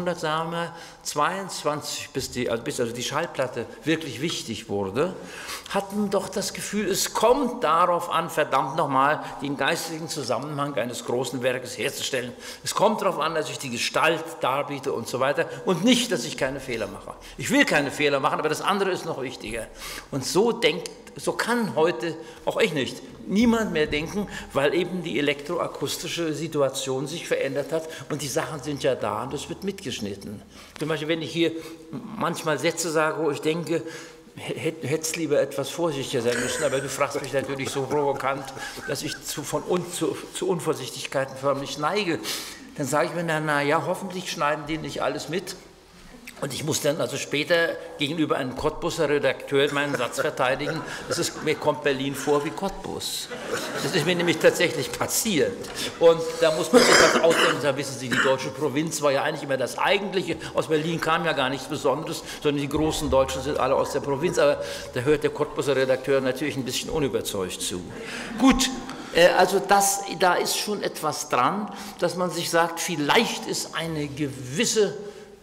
1922, bis die Schallplatte wirklich wichtig wurde, hatten doch das Gefühl, es kommt darauf an, verdammt nochmal, den geistigen Zusammenhang eines großen Werkes herzustellen. Es kommt darauf an, dass ich die Gestalt darbiete und so weiter und nicht, dass ich keine Fehler mache. Ich will keine Fehler machen, aber das andere ist noch wichtiger. Und so kann heute, auch ich nicht, niemand mehr denken, weil eben die elektroakustische Situation sich verändert hat und die Sachen sind ja da und es wird mitgeschnitten. Zum Beispiel, wenn ich hier manchmal Sätze sage, wo ich denke, hättest lieber etwas vorsichtiger sein müssen, aber du fragst mich natürlich so provokant, dass ich zu Unvorsichtigkeiten förmlich neige. Dann sage ich mir, na ja, hoffentlich schneiden die nicht alles mit. Und ich muss dann also später gegenüber einem Cottbuser Redakteur meinen Satz verteidigen, mir kommt Berlin vor wie Cottbus. Das ist mir nämlich tatsächlich passiert. Und da muss man sich was ausdenken. Da wissen Sie, die deutsche Provinz war ja eigentlich immer das Eigentliche. Aus Berlin kam ja gar nichts Besonderes, sondern die großen Deutschen sind alle aus der Provinz. Aber da hört der Cottbuser Redakteur natürlich ein bisschen unüberzeugt zu. Gut. Also da ist schon etwas dran, dass man sich sagt, vielleicht ist eine gewisse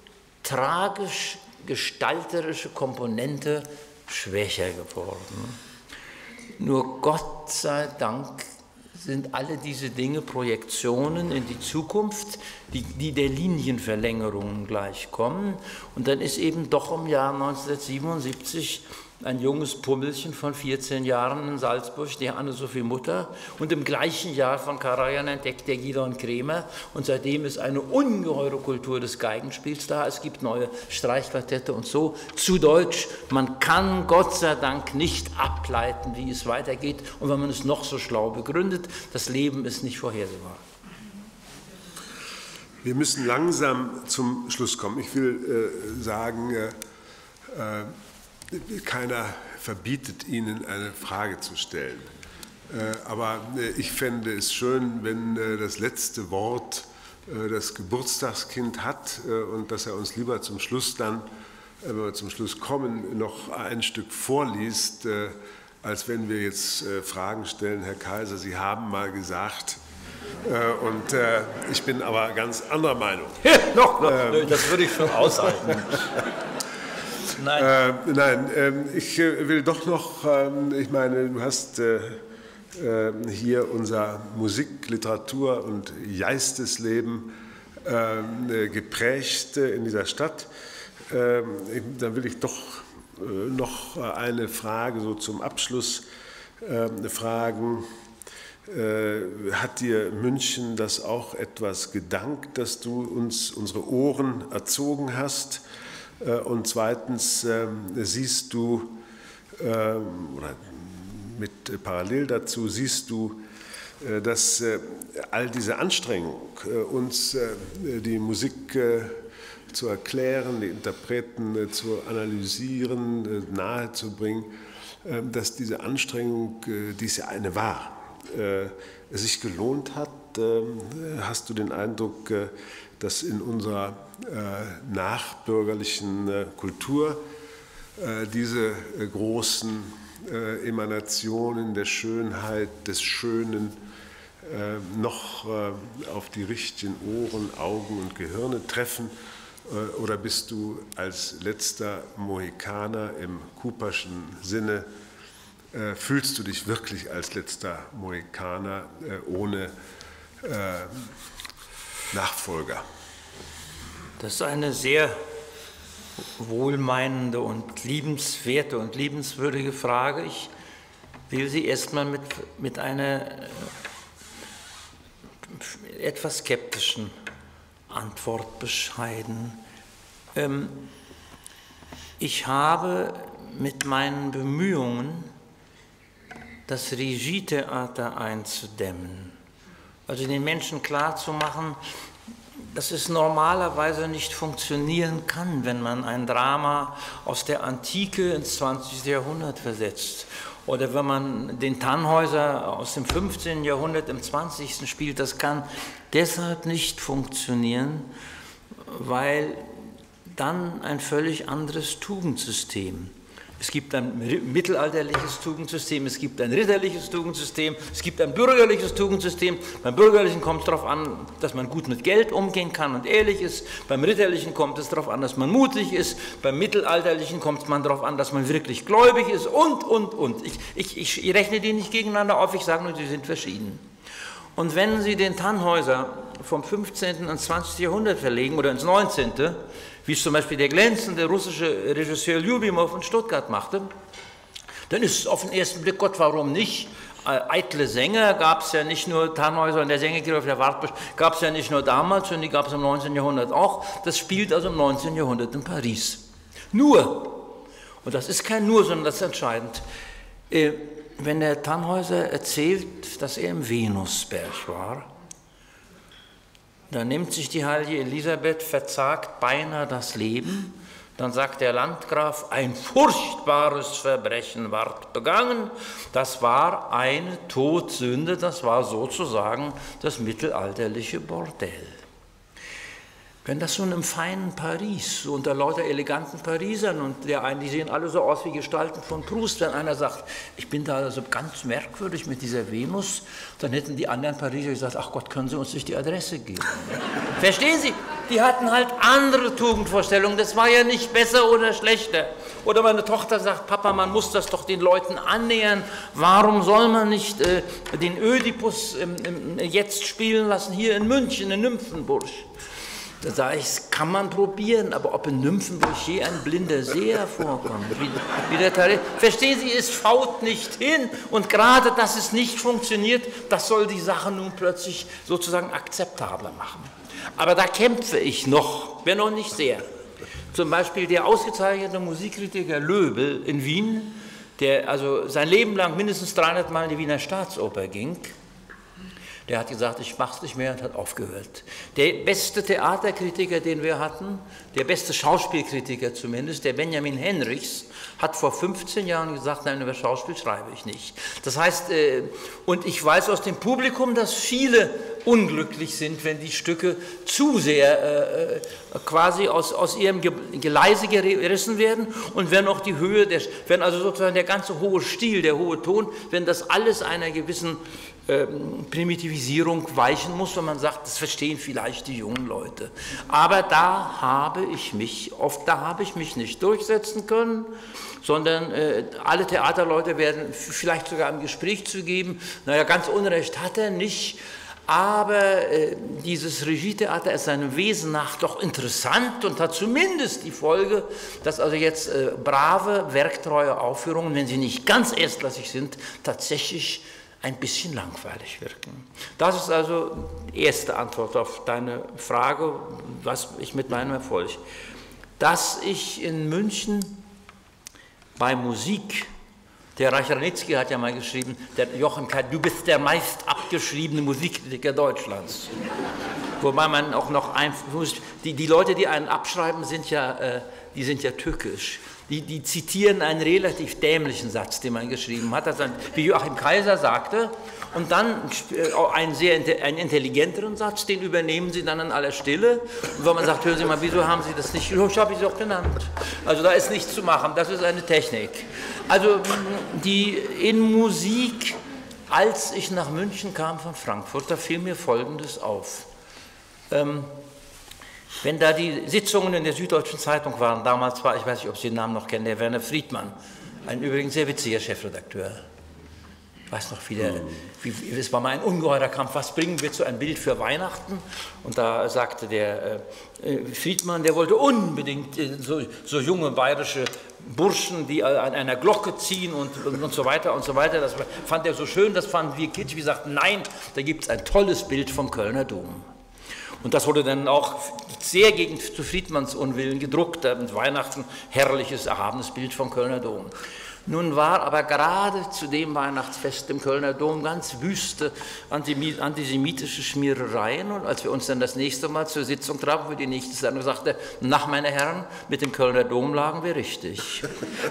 tragisch-gestalterische Komponente schwächer geworden. Nur Gott sei Dank sind alle diese Dinge Projektionen in die Zukunft, die der Linienverlängerungen gleichkommen. Und dann ist eben doch im Jahr 1977 ein junges Pummelchen von 14 Jahren in Salzburg, die Anne-Sophie Mutter, und im gleichen Jahr von Karajan entdeckt der Gidon Kremer, und seitdem ist eine ungeheure Kultur des Geigenspiels da, es gibt neue Streichquartette und so. Zu Deutsch, man kann Gott sei Dank nicht ableiten, wie es weitergeht, und wenn man es noch so schlau begründet, das Leben ist nicht vorhersehbar. Wir müssen langsam zum Schluss kommen. Ich will sagen, keiner verbietet Ihnen, eine Frage zu stellen. Aber ich fände es schön, wenn das letzte Wort das Geburtstagskind hat und dass er uns lieber zum Schluss dann, wenn wir zum Schluss kommen, noch ein Stück vorliest, als wenn wir jetzt Fragen stellen. Herr Kaiser, Sie haben mal gesagt, und ich bin aber ganz anderer Meinung. Das würde ich schon aushalten. Nein, ich will doch noch, ich meine, du hast hier unser Musik-, Literatur- und Geistesleben geprägt in dieser Stadt. Dann will ich doch noch eine Frage so zum Abschluss fragen. Hat dir München das auch etwas gedankt, dass du uns unsere Ohren erzogen hast? Und zweitens siehst du, oder parallel dazu siehst du, dass all diese Anstrengung, uns die Musik zu erklären, die Interpreten zu analysieren, nahezubringen, dass diese Anstrengung, die es ja eine war, sich gelohnt hat. Hast du den Eindruck, dass in unserer nachbürgerlichen Kultur diese großen Emanationen der Schönheit, des Schönen noch auf die richtigen Ohren, Augen und Gehirne treffen? Oder bist du als letzter Mohikaner im Cooperschen Sinne, fühlst du dich wirklich als letzter Mohikaner ohne Nachfolger? Das ist eine sehr wohlmeinende und liebenswerte und liebenswürdige Frage. Ich will sie erstmal mit einer etwas skeptischen Antwort bescheiden. Ich habe mit meinen Bemühungen, das Regietheater einzudämmen, also den Menschen klarzumachen, dass es normalerweise nicht funktionieren kann, wenn man ein Drama aus der Antike ins 20. Jahrhundert versetzt. Oder wenn man den Tannhäuser aus dem 15. Jahrhundert im 20. spielt, das kann deshalb nicht funktionieren, weil dann ein völlig anderes Tugendsystem. Es gibt ein mittelalterliches Tugendsystem, es gibt ein ritterliches Tugendsystem, es gibt ein bürgerliches Tugendsystem. Beim bürgerlichen kommt es darauf an, dass man gut mit Geld umgehen kann und ehrlich ist. Beim ritterlichen kommt es darauf an, dass man mutig ist. Beim mittelalterlichen kommt man darauf an, dass man wirklich gläubig ist und. Ich rechne die nicht gegeneinander auf, ich sage nur, sie sind verschieden. Und wenn Sie den Tannhäuser vom 15. ins 20. Jahrhundert verlegen oder ins 19., wie es zum Beispiel der glänzende russische Regisseur Ljubimov in Stuttgart machte, dann ist es auf den ersten Blick, Gott, warum nicht? Eitle Sänger gab es ja nicht nur, Tannhäuser und der Sängerchor auf der Wartburg gab es ja nicht nur damals, sondern die gab es im 19. Jahrhundert auch. Das spielt also im 19. Jahrhundert in Paris. Nur, und das ist kein Nur, sondern das ist entscheidend, wenn der Tannhäuser erzählt, dass er im Venusberg war, dann nimmt sich die heilige Elisabeth, verzagt beinahe das Leben, dann sagt der Landgraf, ein furchtbares Verbrechen ward begangen, das war eine Todsünde, das war sozusagen das mittelalterliche Bordell. Wenn das so in einem feinen Paris, so unter lauter eleganten Parisern, und die sehen alle so aus wie Gestalten von Proust, wenn einer sagt, ich bin da also ganz merkwürdig mit dieser Venus, dann hätten die anderen Pariser gesagt, ach Gott, können Sie uns nicht die Adresse geben? Verstehen Sie? Die hatten halt andere Tugendvorstellungen, das war ja nicht besser oder schlechter. Oder meine Tochter sagt, Papa, man muss das doch den Leuten annähern, warum soll man nicht den Ödipus jetzt spielen lassen, hier in München, in Nymphenburg? Da sage ich, das kann man probieren, aber ob in Nymphenburg je ein blinder Seher vorkommt, wie der Tarif. Verstehen Sie, es faut nicht hin. Und gerade, dass es nicht funktioniert, das soll die Sache nun plötzlich sozusagen akzeptabler machen. Aber da kämpfe ich noch, wenn auch nicht sehr. Zum Beispiel der ausgezeichnete Musikkritiker Löbel in Wien, der also sein Leben lang mindestens 300 Mal in die Wiener Staatsoper ging, der hat gesagt, ich mache es nicht mehr und hat aufgehört. Der beste Theaterkritiker, den wir hatten, der beste Schauspielkritiker zumindest, der Benjamin Henrichs, hat vor 15 Jahren gesagt, nein, über Schauspiel schreibe ich nicht. Das heißt, und ich weiß aus dem Publikum, dass viele unglücklich sind, wenn die Stücke zu sehr quasi aus ihrem Geleise gerissen werden und wenn auch die Höhe, wenn also sozusagen der ganze hohe Stil, der hohe Ton, wenn das alles einer gewissen Primitivisierung weichen muss, wenn man sagt, das verstehen vielleicht die jungen Leute. Aber da habe ich mich nicht durchsetzen können, sondern alle Theaterleute werden vielleicht sogar im Gespräch zugeben, naja, ganz Unrecht hat er nicht, aber dieses Regietheater ist seinem Wesen nach doch interessant und hat zumindest die Folge, dass also jetzt brave, werktreue Aufführungen, wenn sie nicht ganz erstklassig sind, tatsächlich ein bisschen langweilig wirken. Das ist also die erste Antwort auf deine Frage, was ich mit meinem Erfolg. Dass ich in München bei Musik, der Reich Ranitzky hat ja mal geschrieben, der Jochen Kai, du bist der meist abgeschriebene Musikkritiker Deutschlands. Wobei man auch noch die Leute, die einen abschreiben, sind ja tückisch. Die zitieren einen relativ dämlichen Satz, den man geschrieben hat, wie Joachim Kaiser sagte, und dann einen intelligenteren Satz, den übernehmen sie dann in aller Stille. Und wenn man sagt, hören Sie mal, wieso haben Sie das nicht? Ich habe es auch genannt. Also da ist nichts zu machen, das ist eine Technik. Also in Musik, als ich nach München kam von Frankfurt, da fiel mir Folgendes auf. Wenn da die Sitzungen in der Süddeutschen Zeitung waren, damals war, ich weiß nicht, ob Sie den Namen noch kennen, der Werner Friedmann, ein übrigens sehr witziger Chefredakteur. Ich weiß noch, es war mal ein ungeheurer Kampf, was bringen wir zu einem Bild für Weihnachten? Und da sagte der Friedmann, der wollte unbedingt so junge bayerische Burschen, die an einer Glocke ziehen und so weiter und so weiter. Das fand er so schön, das fanden wir Kids. Wir sagten, nein, da gibt es ein tolles Bild vom Kölner Dom. Und das wurde dann auch sehr zu Friedmanns Unwillen gedruckt, mit Weihnachten herrliches, erhabenes Bild vom Kölner Dom. Nun war aber gerade zu dem Weihnachtsfest im Kölner Dom ganz wüste antisemitische Schmierereien. Und als wir uns dann das nächste Mal zur Sitzung trafen, für die nächste Sendung, sagte, nach meine Herren, mit dem Kölner Dom lagen wir richtig.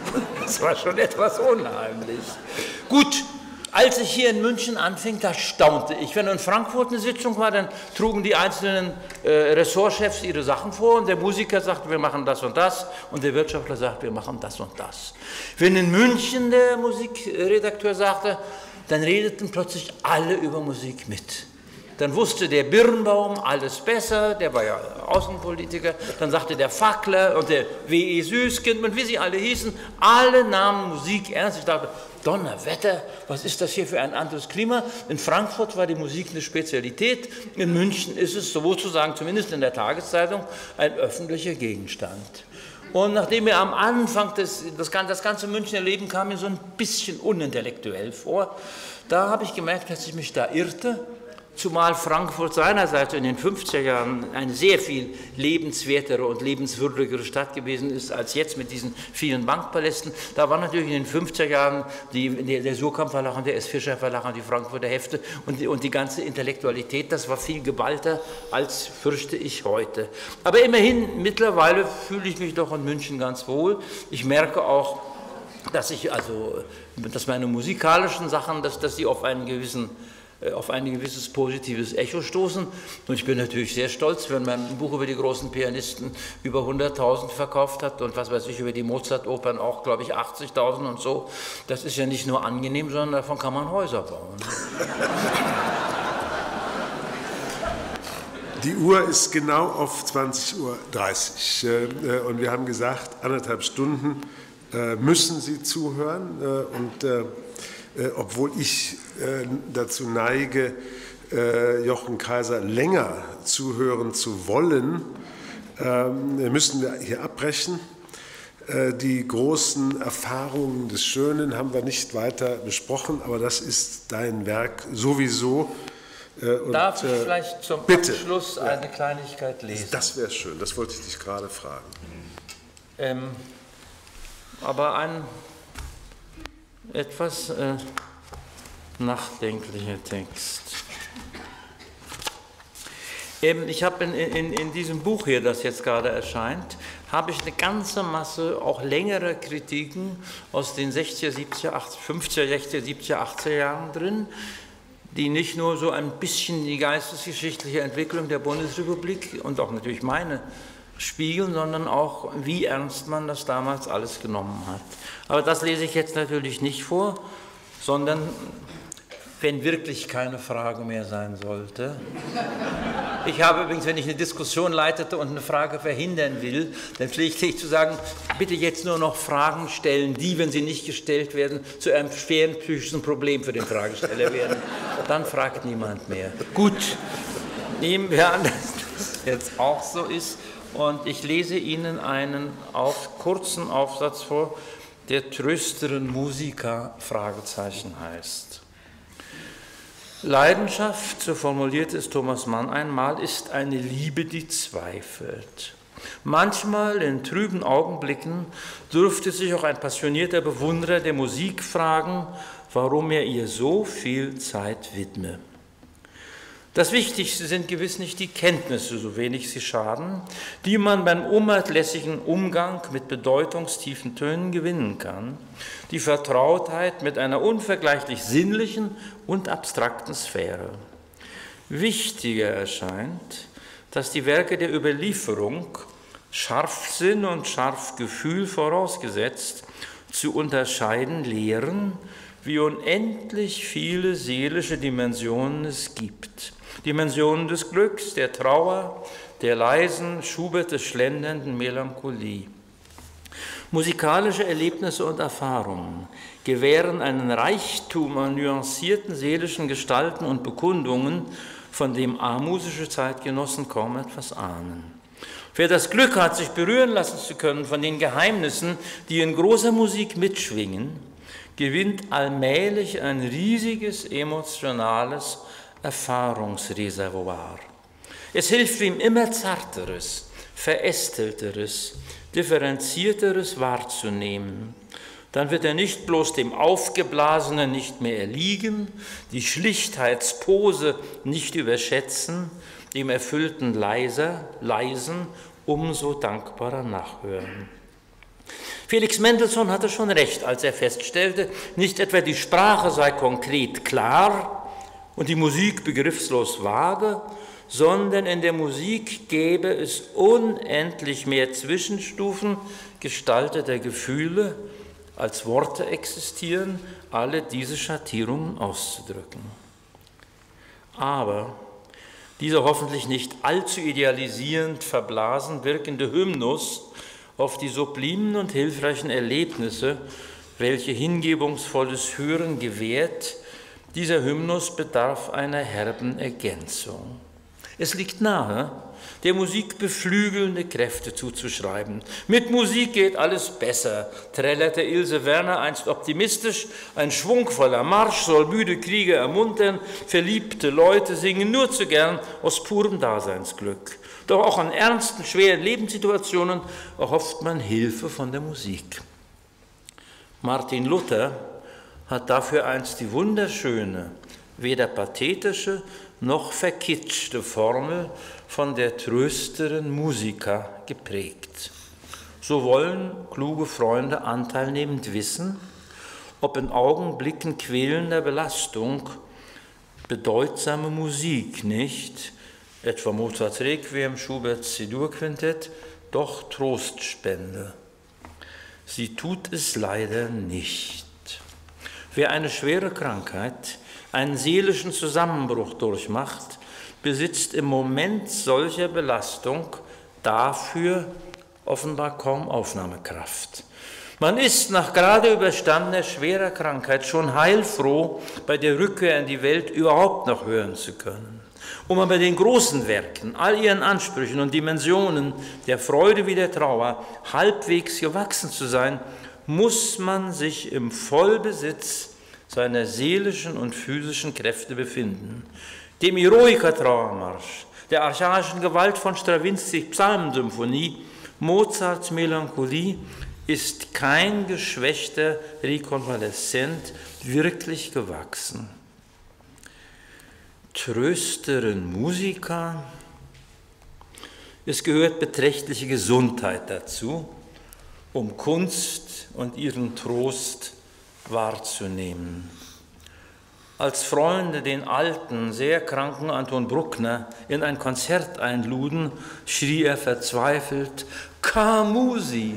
Das war schon etwas unheimlich. Gut. Als ich hier in München anfing, da staunte ich. Wenn in Frankfurt eine Sitzung war, dann trugen die einzelnen Ressortchefs ihre Sachen vor und der Musiker sagte, wir machen das und das und der Wirtschaftler sagt, wir machen das und das. Wenn in München der Musikredakteur sagte, dann redeten plötzlich alle über Musik mit. Dann wusste der Birnbaum alles besser, der war ja Außenpolitiker, dann sagte der Fackler und der W.E. Süßkind und wie sie alle hießen, alle nahmen Musik ernst. Ich dachte, Donnerwetter, was ist das hier für ein anderes Klima? In Frankfurt war die Musik eine Spezialität, in München ist es sozusagen, zumindest in der Tageszeitung, ein öffentlicher Gegenstand. Und nachdem mir am Anfang das ganze Münchner Leben kam mir so ein bisschen unintellektuell vor, da habe ich gemerkt, dass ich mich da irrte. Zumal Frankfurt seinerseits in den 50er Jahren eine sehr viel lebenswertere und lebenswürdigere Stadt gewesen ist als jetzt mit diesen vielen Bankpalästen. Da war natürlich in den 50er Jahren der Surkamp Verlag und der S. Fischer Verlag und die Frankfurter Hefte und die ganze Intellektualität, das war viel geballter als, fürchte ich, heute. Aber immerhin, mittlerweile fühle ich mich doch in München ganz wohl. Ich merke auch, dass meine musikalischen Sachen, dass die auf ein gewisses positives Echo stoßen. Und ich bin natürlich sehr stolz, wenn mein Buch über die großen Pianisten über 100.000 verkauft hat und was weiß ich, über die Mozart-Opern auch, glaube ich, 80.000 und so. Das ist ja nicht nur angenehm, sondern davon kann man Häuser bauen. Die Uhr ist genau auf 20:30 Uhr und wir haben gesagt, 1,5 Stunden müssen Sie zuhören und obwohl ich dazu neige, Jochen Kaiser länger zuhören zu wollen, müssen wir hier abbrechen. Die großen Erfahrungen des Schönen haben wir nicht weiter besprochen, aber das ist dein Werk sowieso. Darf ich vielleicht zum Abschluss eine Kleinigkeit lesen? Das wäre schön, das wollte ich dich gerade fragen. Aber ein etwas nachdenklicher Text. Ich habe in diesem Buch hier, das jetzt gerade erscheint, habe ich eine ganze Masse auch längerer Kritiken aus den 60er, 70er, 50er, 60er, 70er, 80er Jahren drin, die nicht nur so ein bisschen die geistesgeschichtliche Entwicklung der Bundesrepublik und auch natürlich meine spiegeln, sondern auch, wie ernst man das damals alles genommen hat. Aber das lese ich jetzt natürlich nicht vor, sondern, wenn wirklich keine Frage mehr sein sollte. Ich habe übrigens, wenn ich eine Diskussion leitete und eine Frage verhindern will, dann pflegte ich zu sagen, bitte jetzt nur noch Fragen stellen, die, wenn sie nicht gestellt werden, zu einem schweren psychischen Problem für den Fragesteller werden. Dann fragt niemand mehr. Gut, nehmen wir an, dass das jetzt auch so ist. Und ich lese Ihnen einen kurzen Aufsatz vor, der Trösteren Musica Fragezeichen heißt. Leidenschaft, so formuliert es Thomas Mann einmal, ist eine Liebe, die zweifelt. Manchmal in trüben Augenblicken dürfte sich auch ein passionierter Bewunderer der Musik fragen, warum er ihr so viel Zeit widme. Das Wichtigste sind gewiss nicht die Kenntnisse, so wenig sie schaden, die man beim unerlässlichen Umgang mit bedeutungstiefen Tönen gewinnen kann, die Vertrautheit mit einer unvergleichlich sinnlichen und abstrakten Sphäre. Wichtiger erscheint, dass die Werke der Überlieferung, Scharfsinn und Scharfgefühl vorausgesetzt, zu unterscheiden lehren, wie unendlich viele seelische Dimensionen es gibt. Dimensionen des Glücks, der Trauer, der leisen, Schubert schlendernden Melancholie. Musikalische Erlebnisse und Erfahrungen gewähren einen Reichtum an nuancierten seelischen Gestalten und Bekundungen, von dem amusische Zeitgenossen kaum etwas ahnen. Wer das Glück hat, sich berühren lassen zu können von den Geheimnissen, die in großer Musik mitschwingen, gewinnt allmählich ein riesiges emotionales Erfahrungsreservoir. Es hilft ihm immer zarteres, verästelteres, differenzierteres wahrzunehmen. Dann wird er nicht bloß dem Aufgeblasenen nicht mehr erliegen, die Schlichtheitspose nicht überschätzen, dem erfüllten Leisen umso dankbarer nachhören. Felix Mendelssohn hatte schon recht, als er feststellte, nicht etwa die Sprache sei konkret klar und die Musik begriffslos vage, sondern in der Musik gäbe es unendlich mehr Zwischenstufen gestalteter Gefühle, als Worte existieren, alle diese Schattierungen auszudrücken. Aber dieser hoffentlich nicht allzu idealisierend verblasen wirkende Hymnus auf die sublimen und hilfreichen Erlebnisse, welche hingebungsvolles Hören gewährt, dieser Hymnus bedarf einer herben Ergänzung. Es liegt nahe, der Musik beflügelnde Kräfte zuzuschreiben. Mit Musik geht alles besser, trällerte Ilse Werner einst optimistisch. Ein schwungvoller Marsch soll müde Krieger ermuntern, verliebte Leute singen nur zu gern aus purem Daseinsglück. Doch auch an ernsten, schweren Lebenssituationen erhofft man Hilfe von der Musik. Martin Luther hat dafür einst die wunderschöne, weder pathetische noch verkitschte Formel von der trösteren Musica geprägt. So wollen kluge Freunde anteilnehmend wissen, ob in Augenblicken quälender Belastung bedeutsame Musik nicht, etwa Mozarts Requiem, Schuberts C-Dur-Quintett, doch Trost spende. Sie tut es leider nicht. Wer eine schwere Krankheit, einen seelischen Zusammenbruch durchmacht, besitzt im Moment solcher Belastung dafür offenbar kaum Aufnahmekraft. Man ist nach gerade überstandener schwerer Krankheit schon heilfroh, bei der Rückkehr in die Welt überhaupt noch hören zu können. Um aber den großen Werken, all ihren Ansprüchen und Dimensionen, der Freude wie der Trauer, halbwegs gewachsen zu sein, muss man sich im Vollbesitz seiner seelischen und physischen Kräfte befinden. Dem Eroica-Trauermarsch, der archaischen Gewalt von Strawinskys Psalmensymphonie, Mozarts Melancholie ist kein geschwächter Rekonvaleszent wirklich gewachsen. Trösteren Musica, es gehört beträchtliche Gesundheit dazu, um Kunst und ihren Trost wahrzunehmen. Als Freunde den alten, sehr kranken Anton Bruckner in ein Konzert einluden, schrie er verzweifelt: Camusi!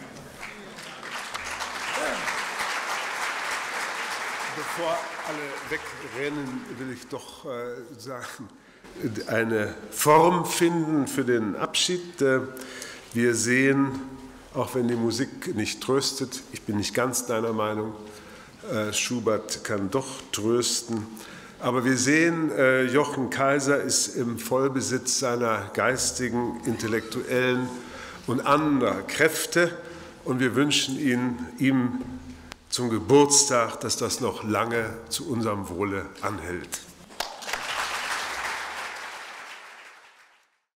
Bevor alle wegrennen, will ich doch sagen, eine Form finden für den Abschied. Wir sehen, auch wenn die Musik nicht tröstet, ich bin nicht ganz deiner Meinung, Schubert kann doch trösten, aber wir sehen, Jochen Kaiser ist im Vollbesitz seiner geistigen, intellektuellen und anderer Kräfte und wir wünschen ihm zum Geburtstag, dass das noch lange zu unserem Wohle anhält.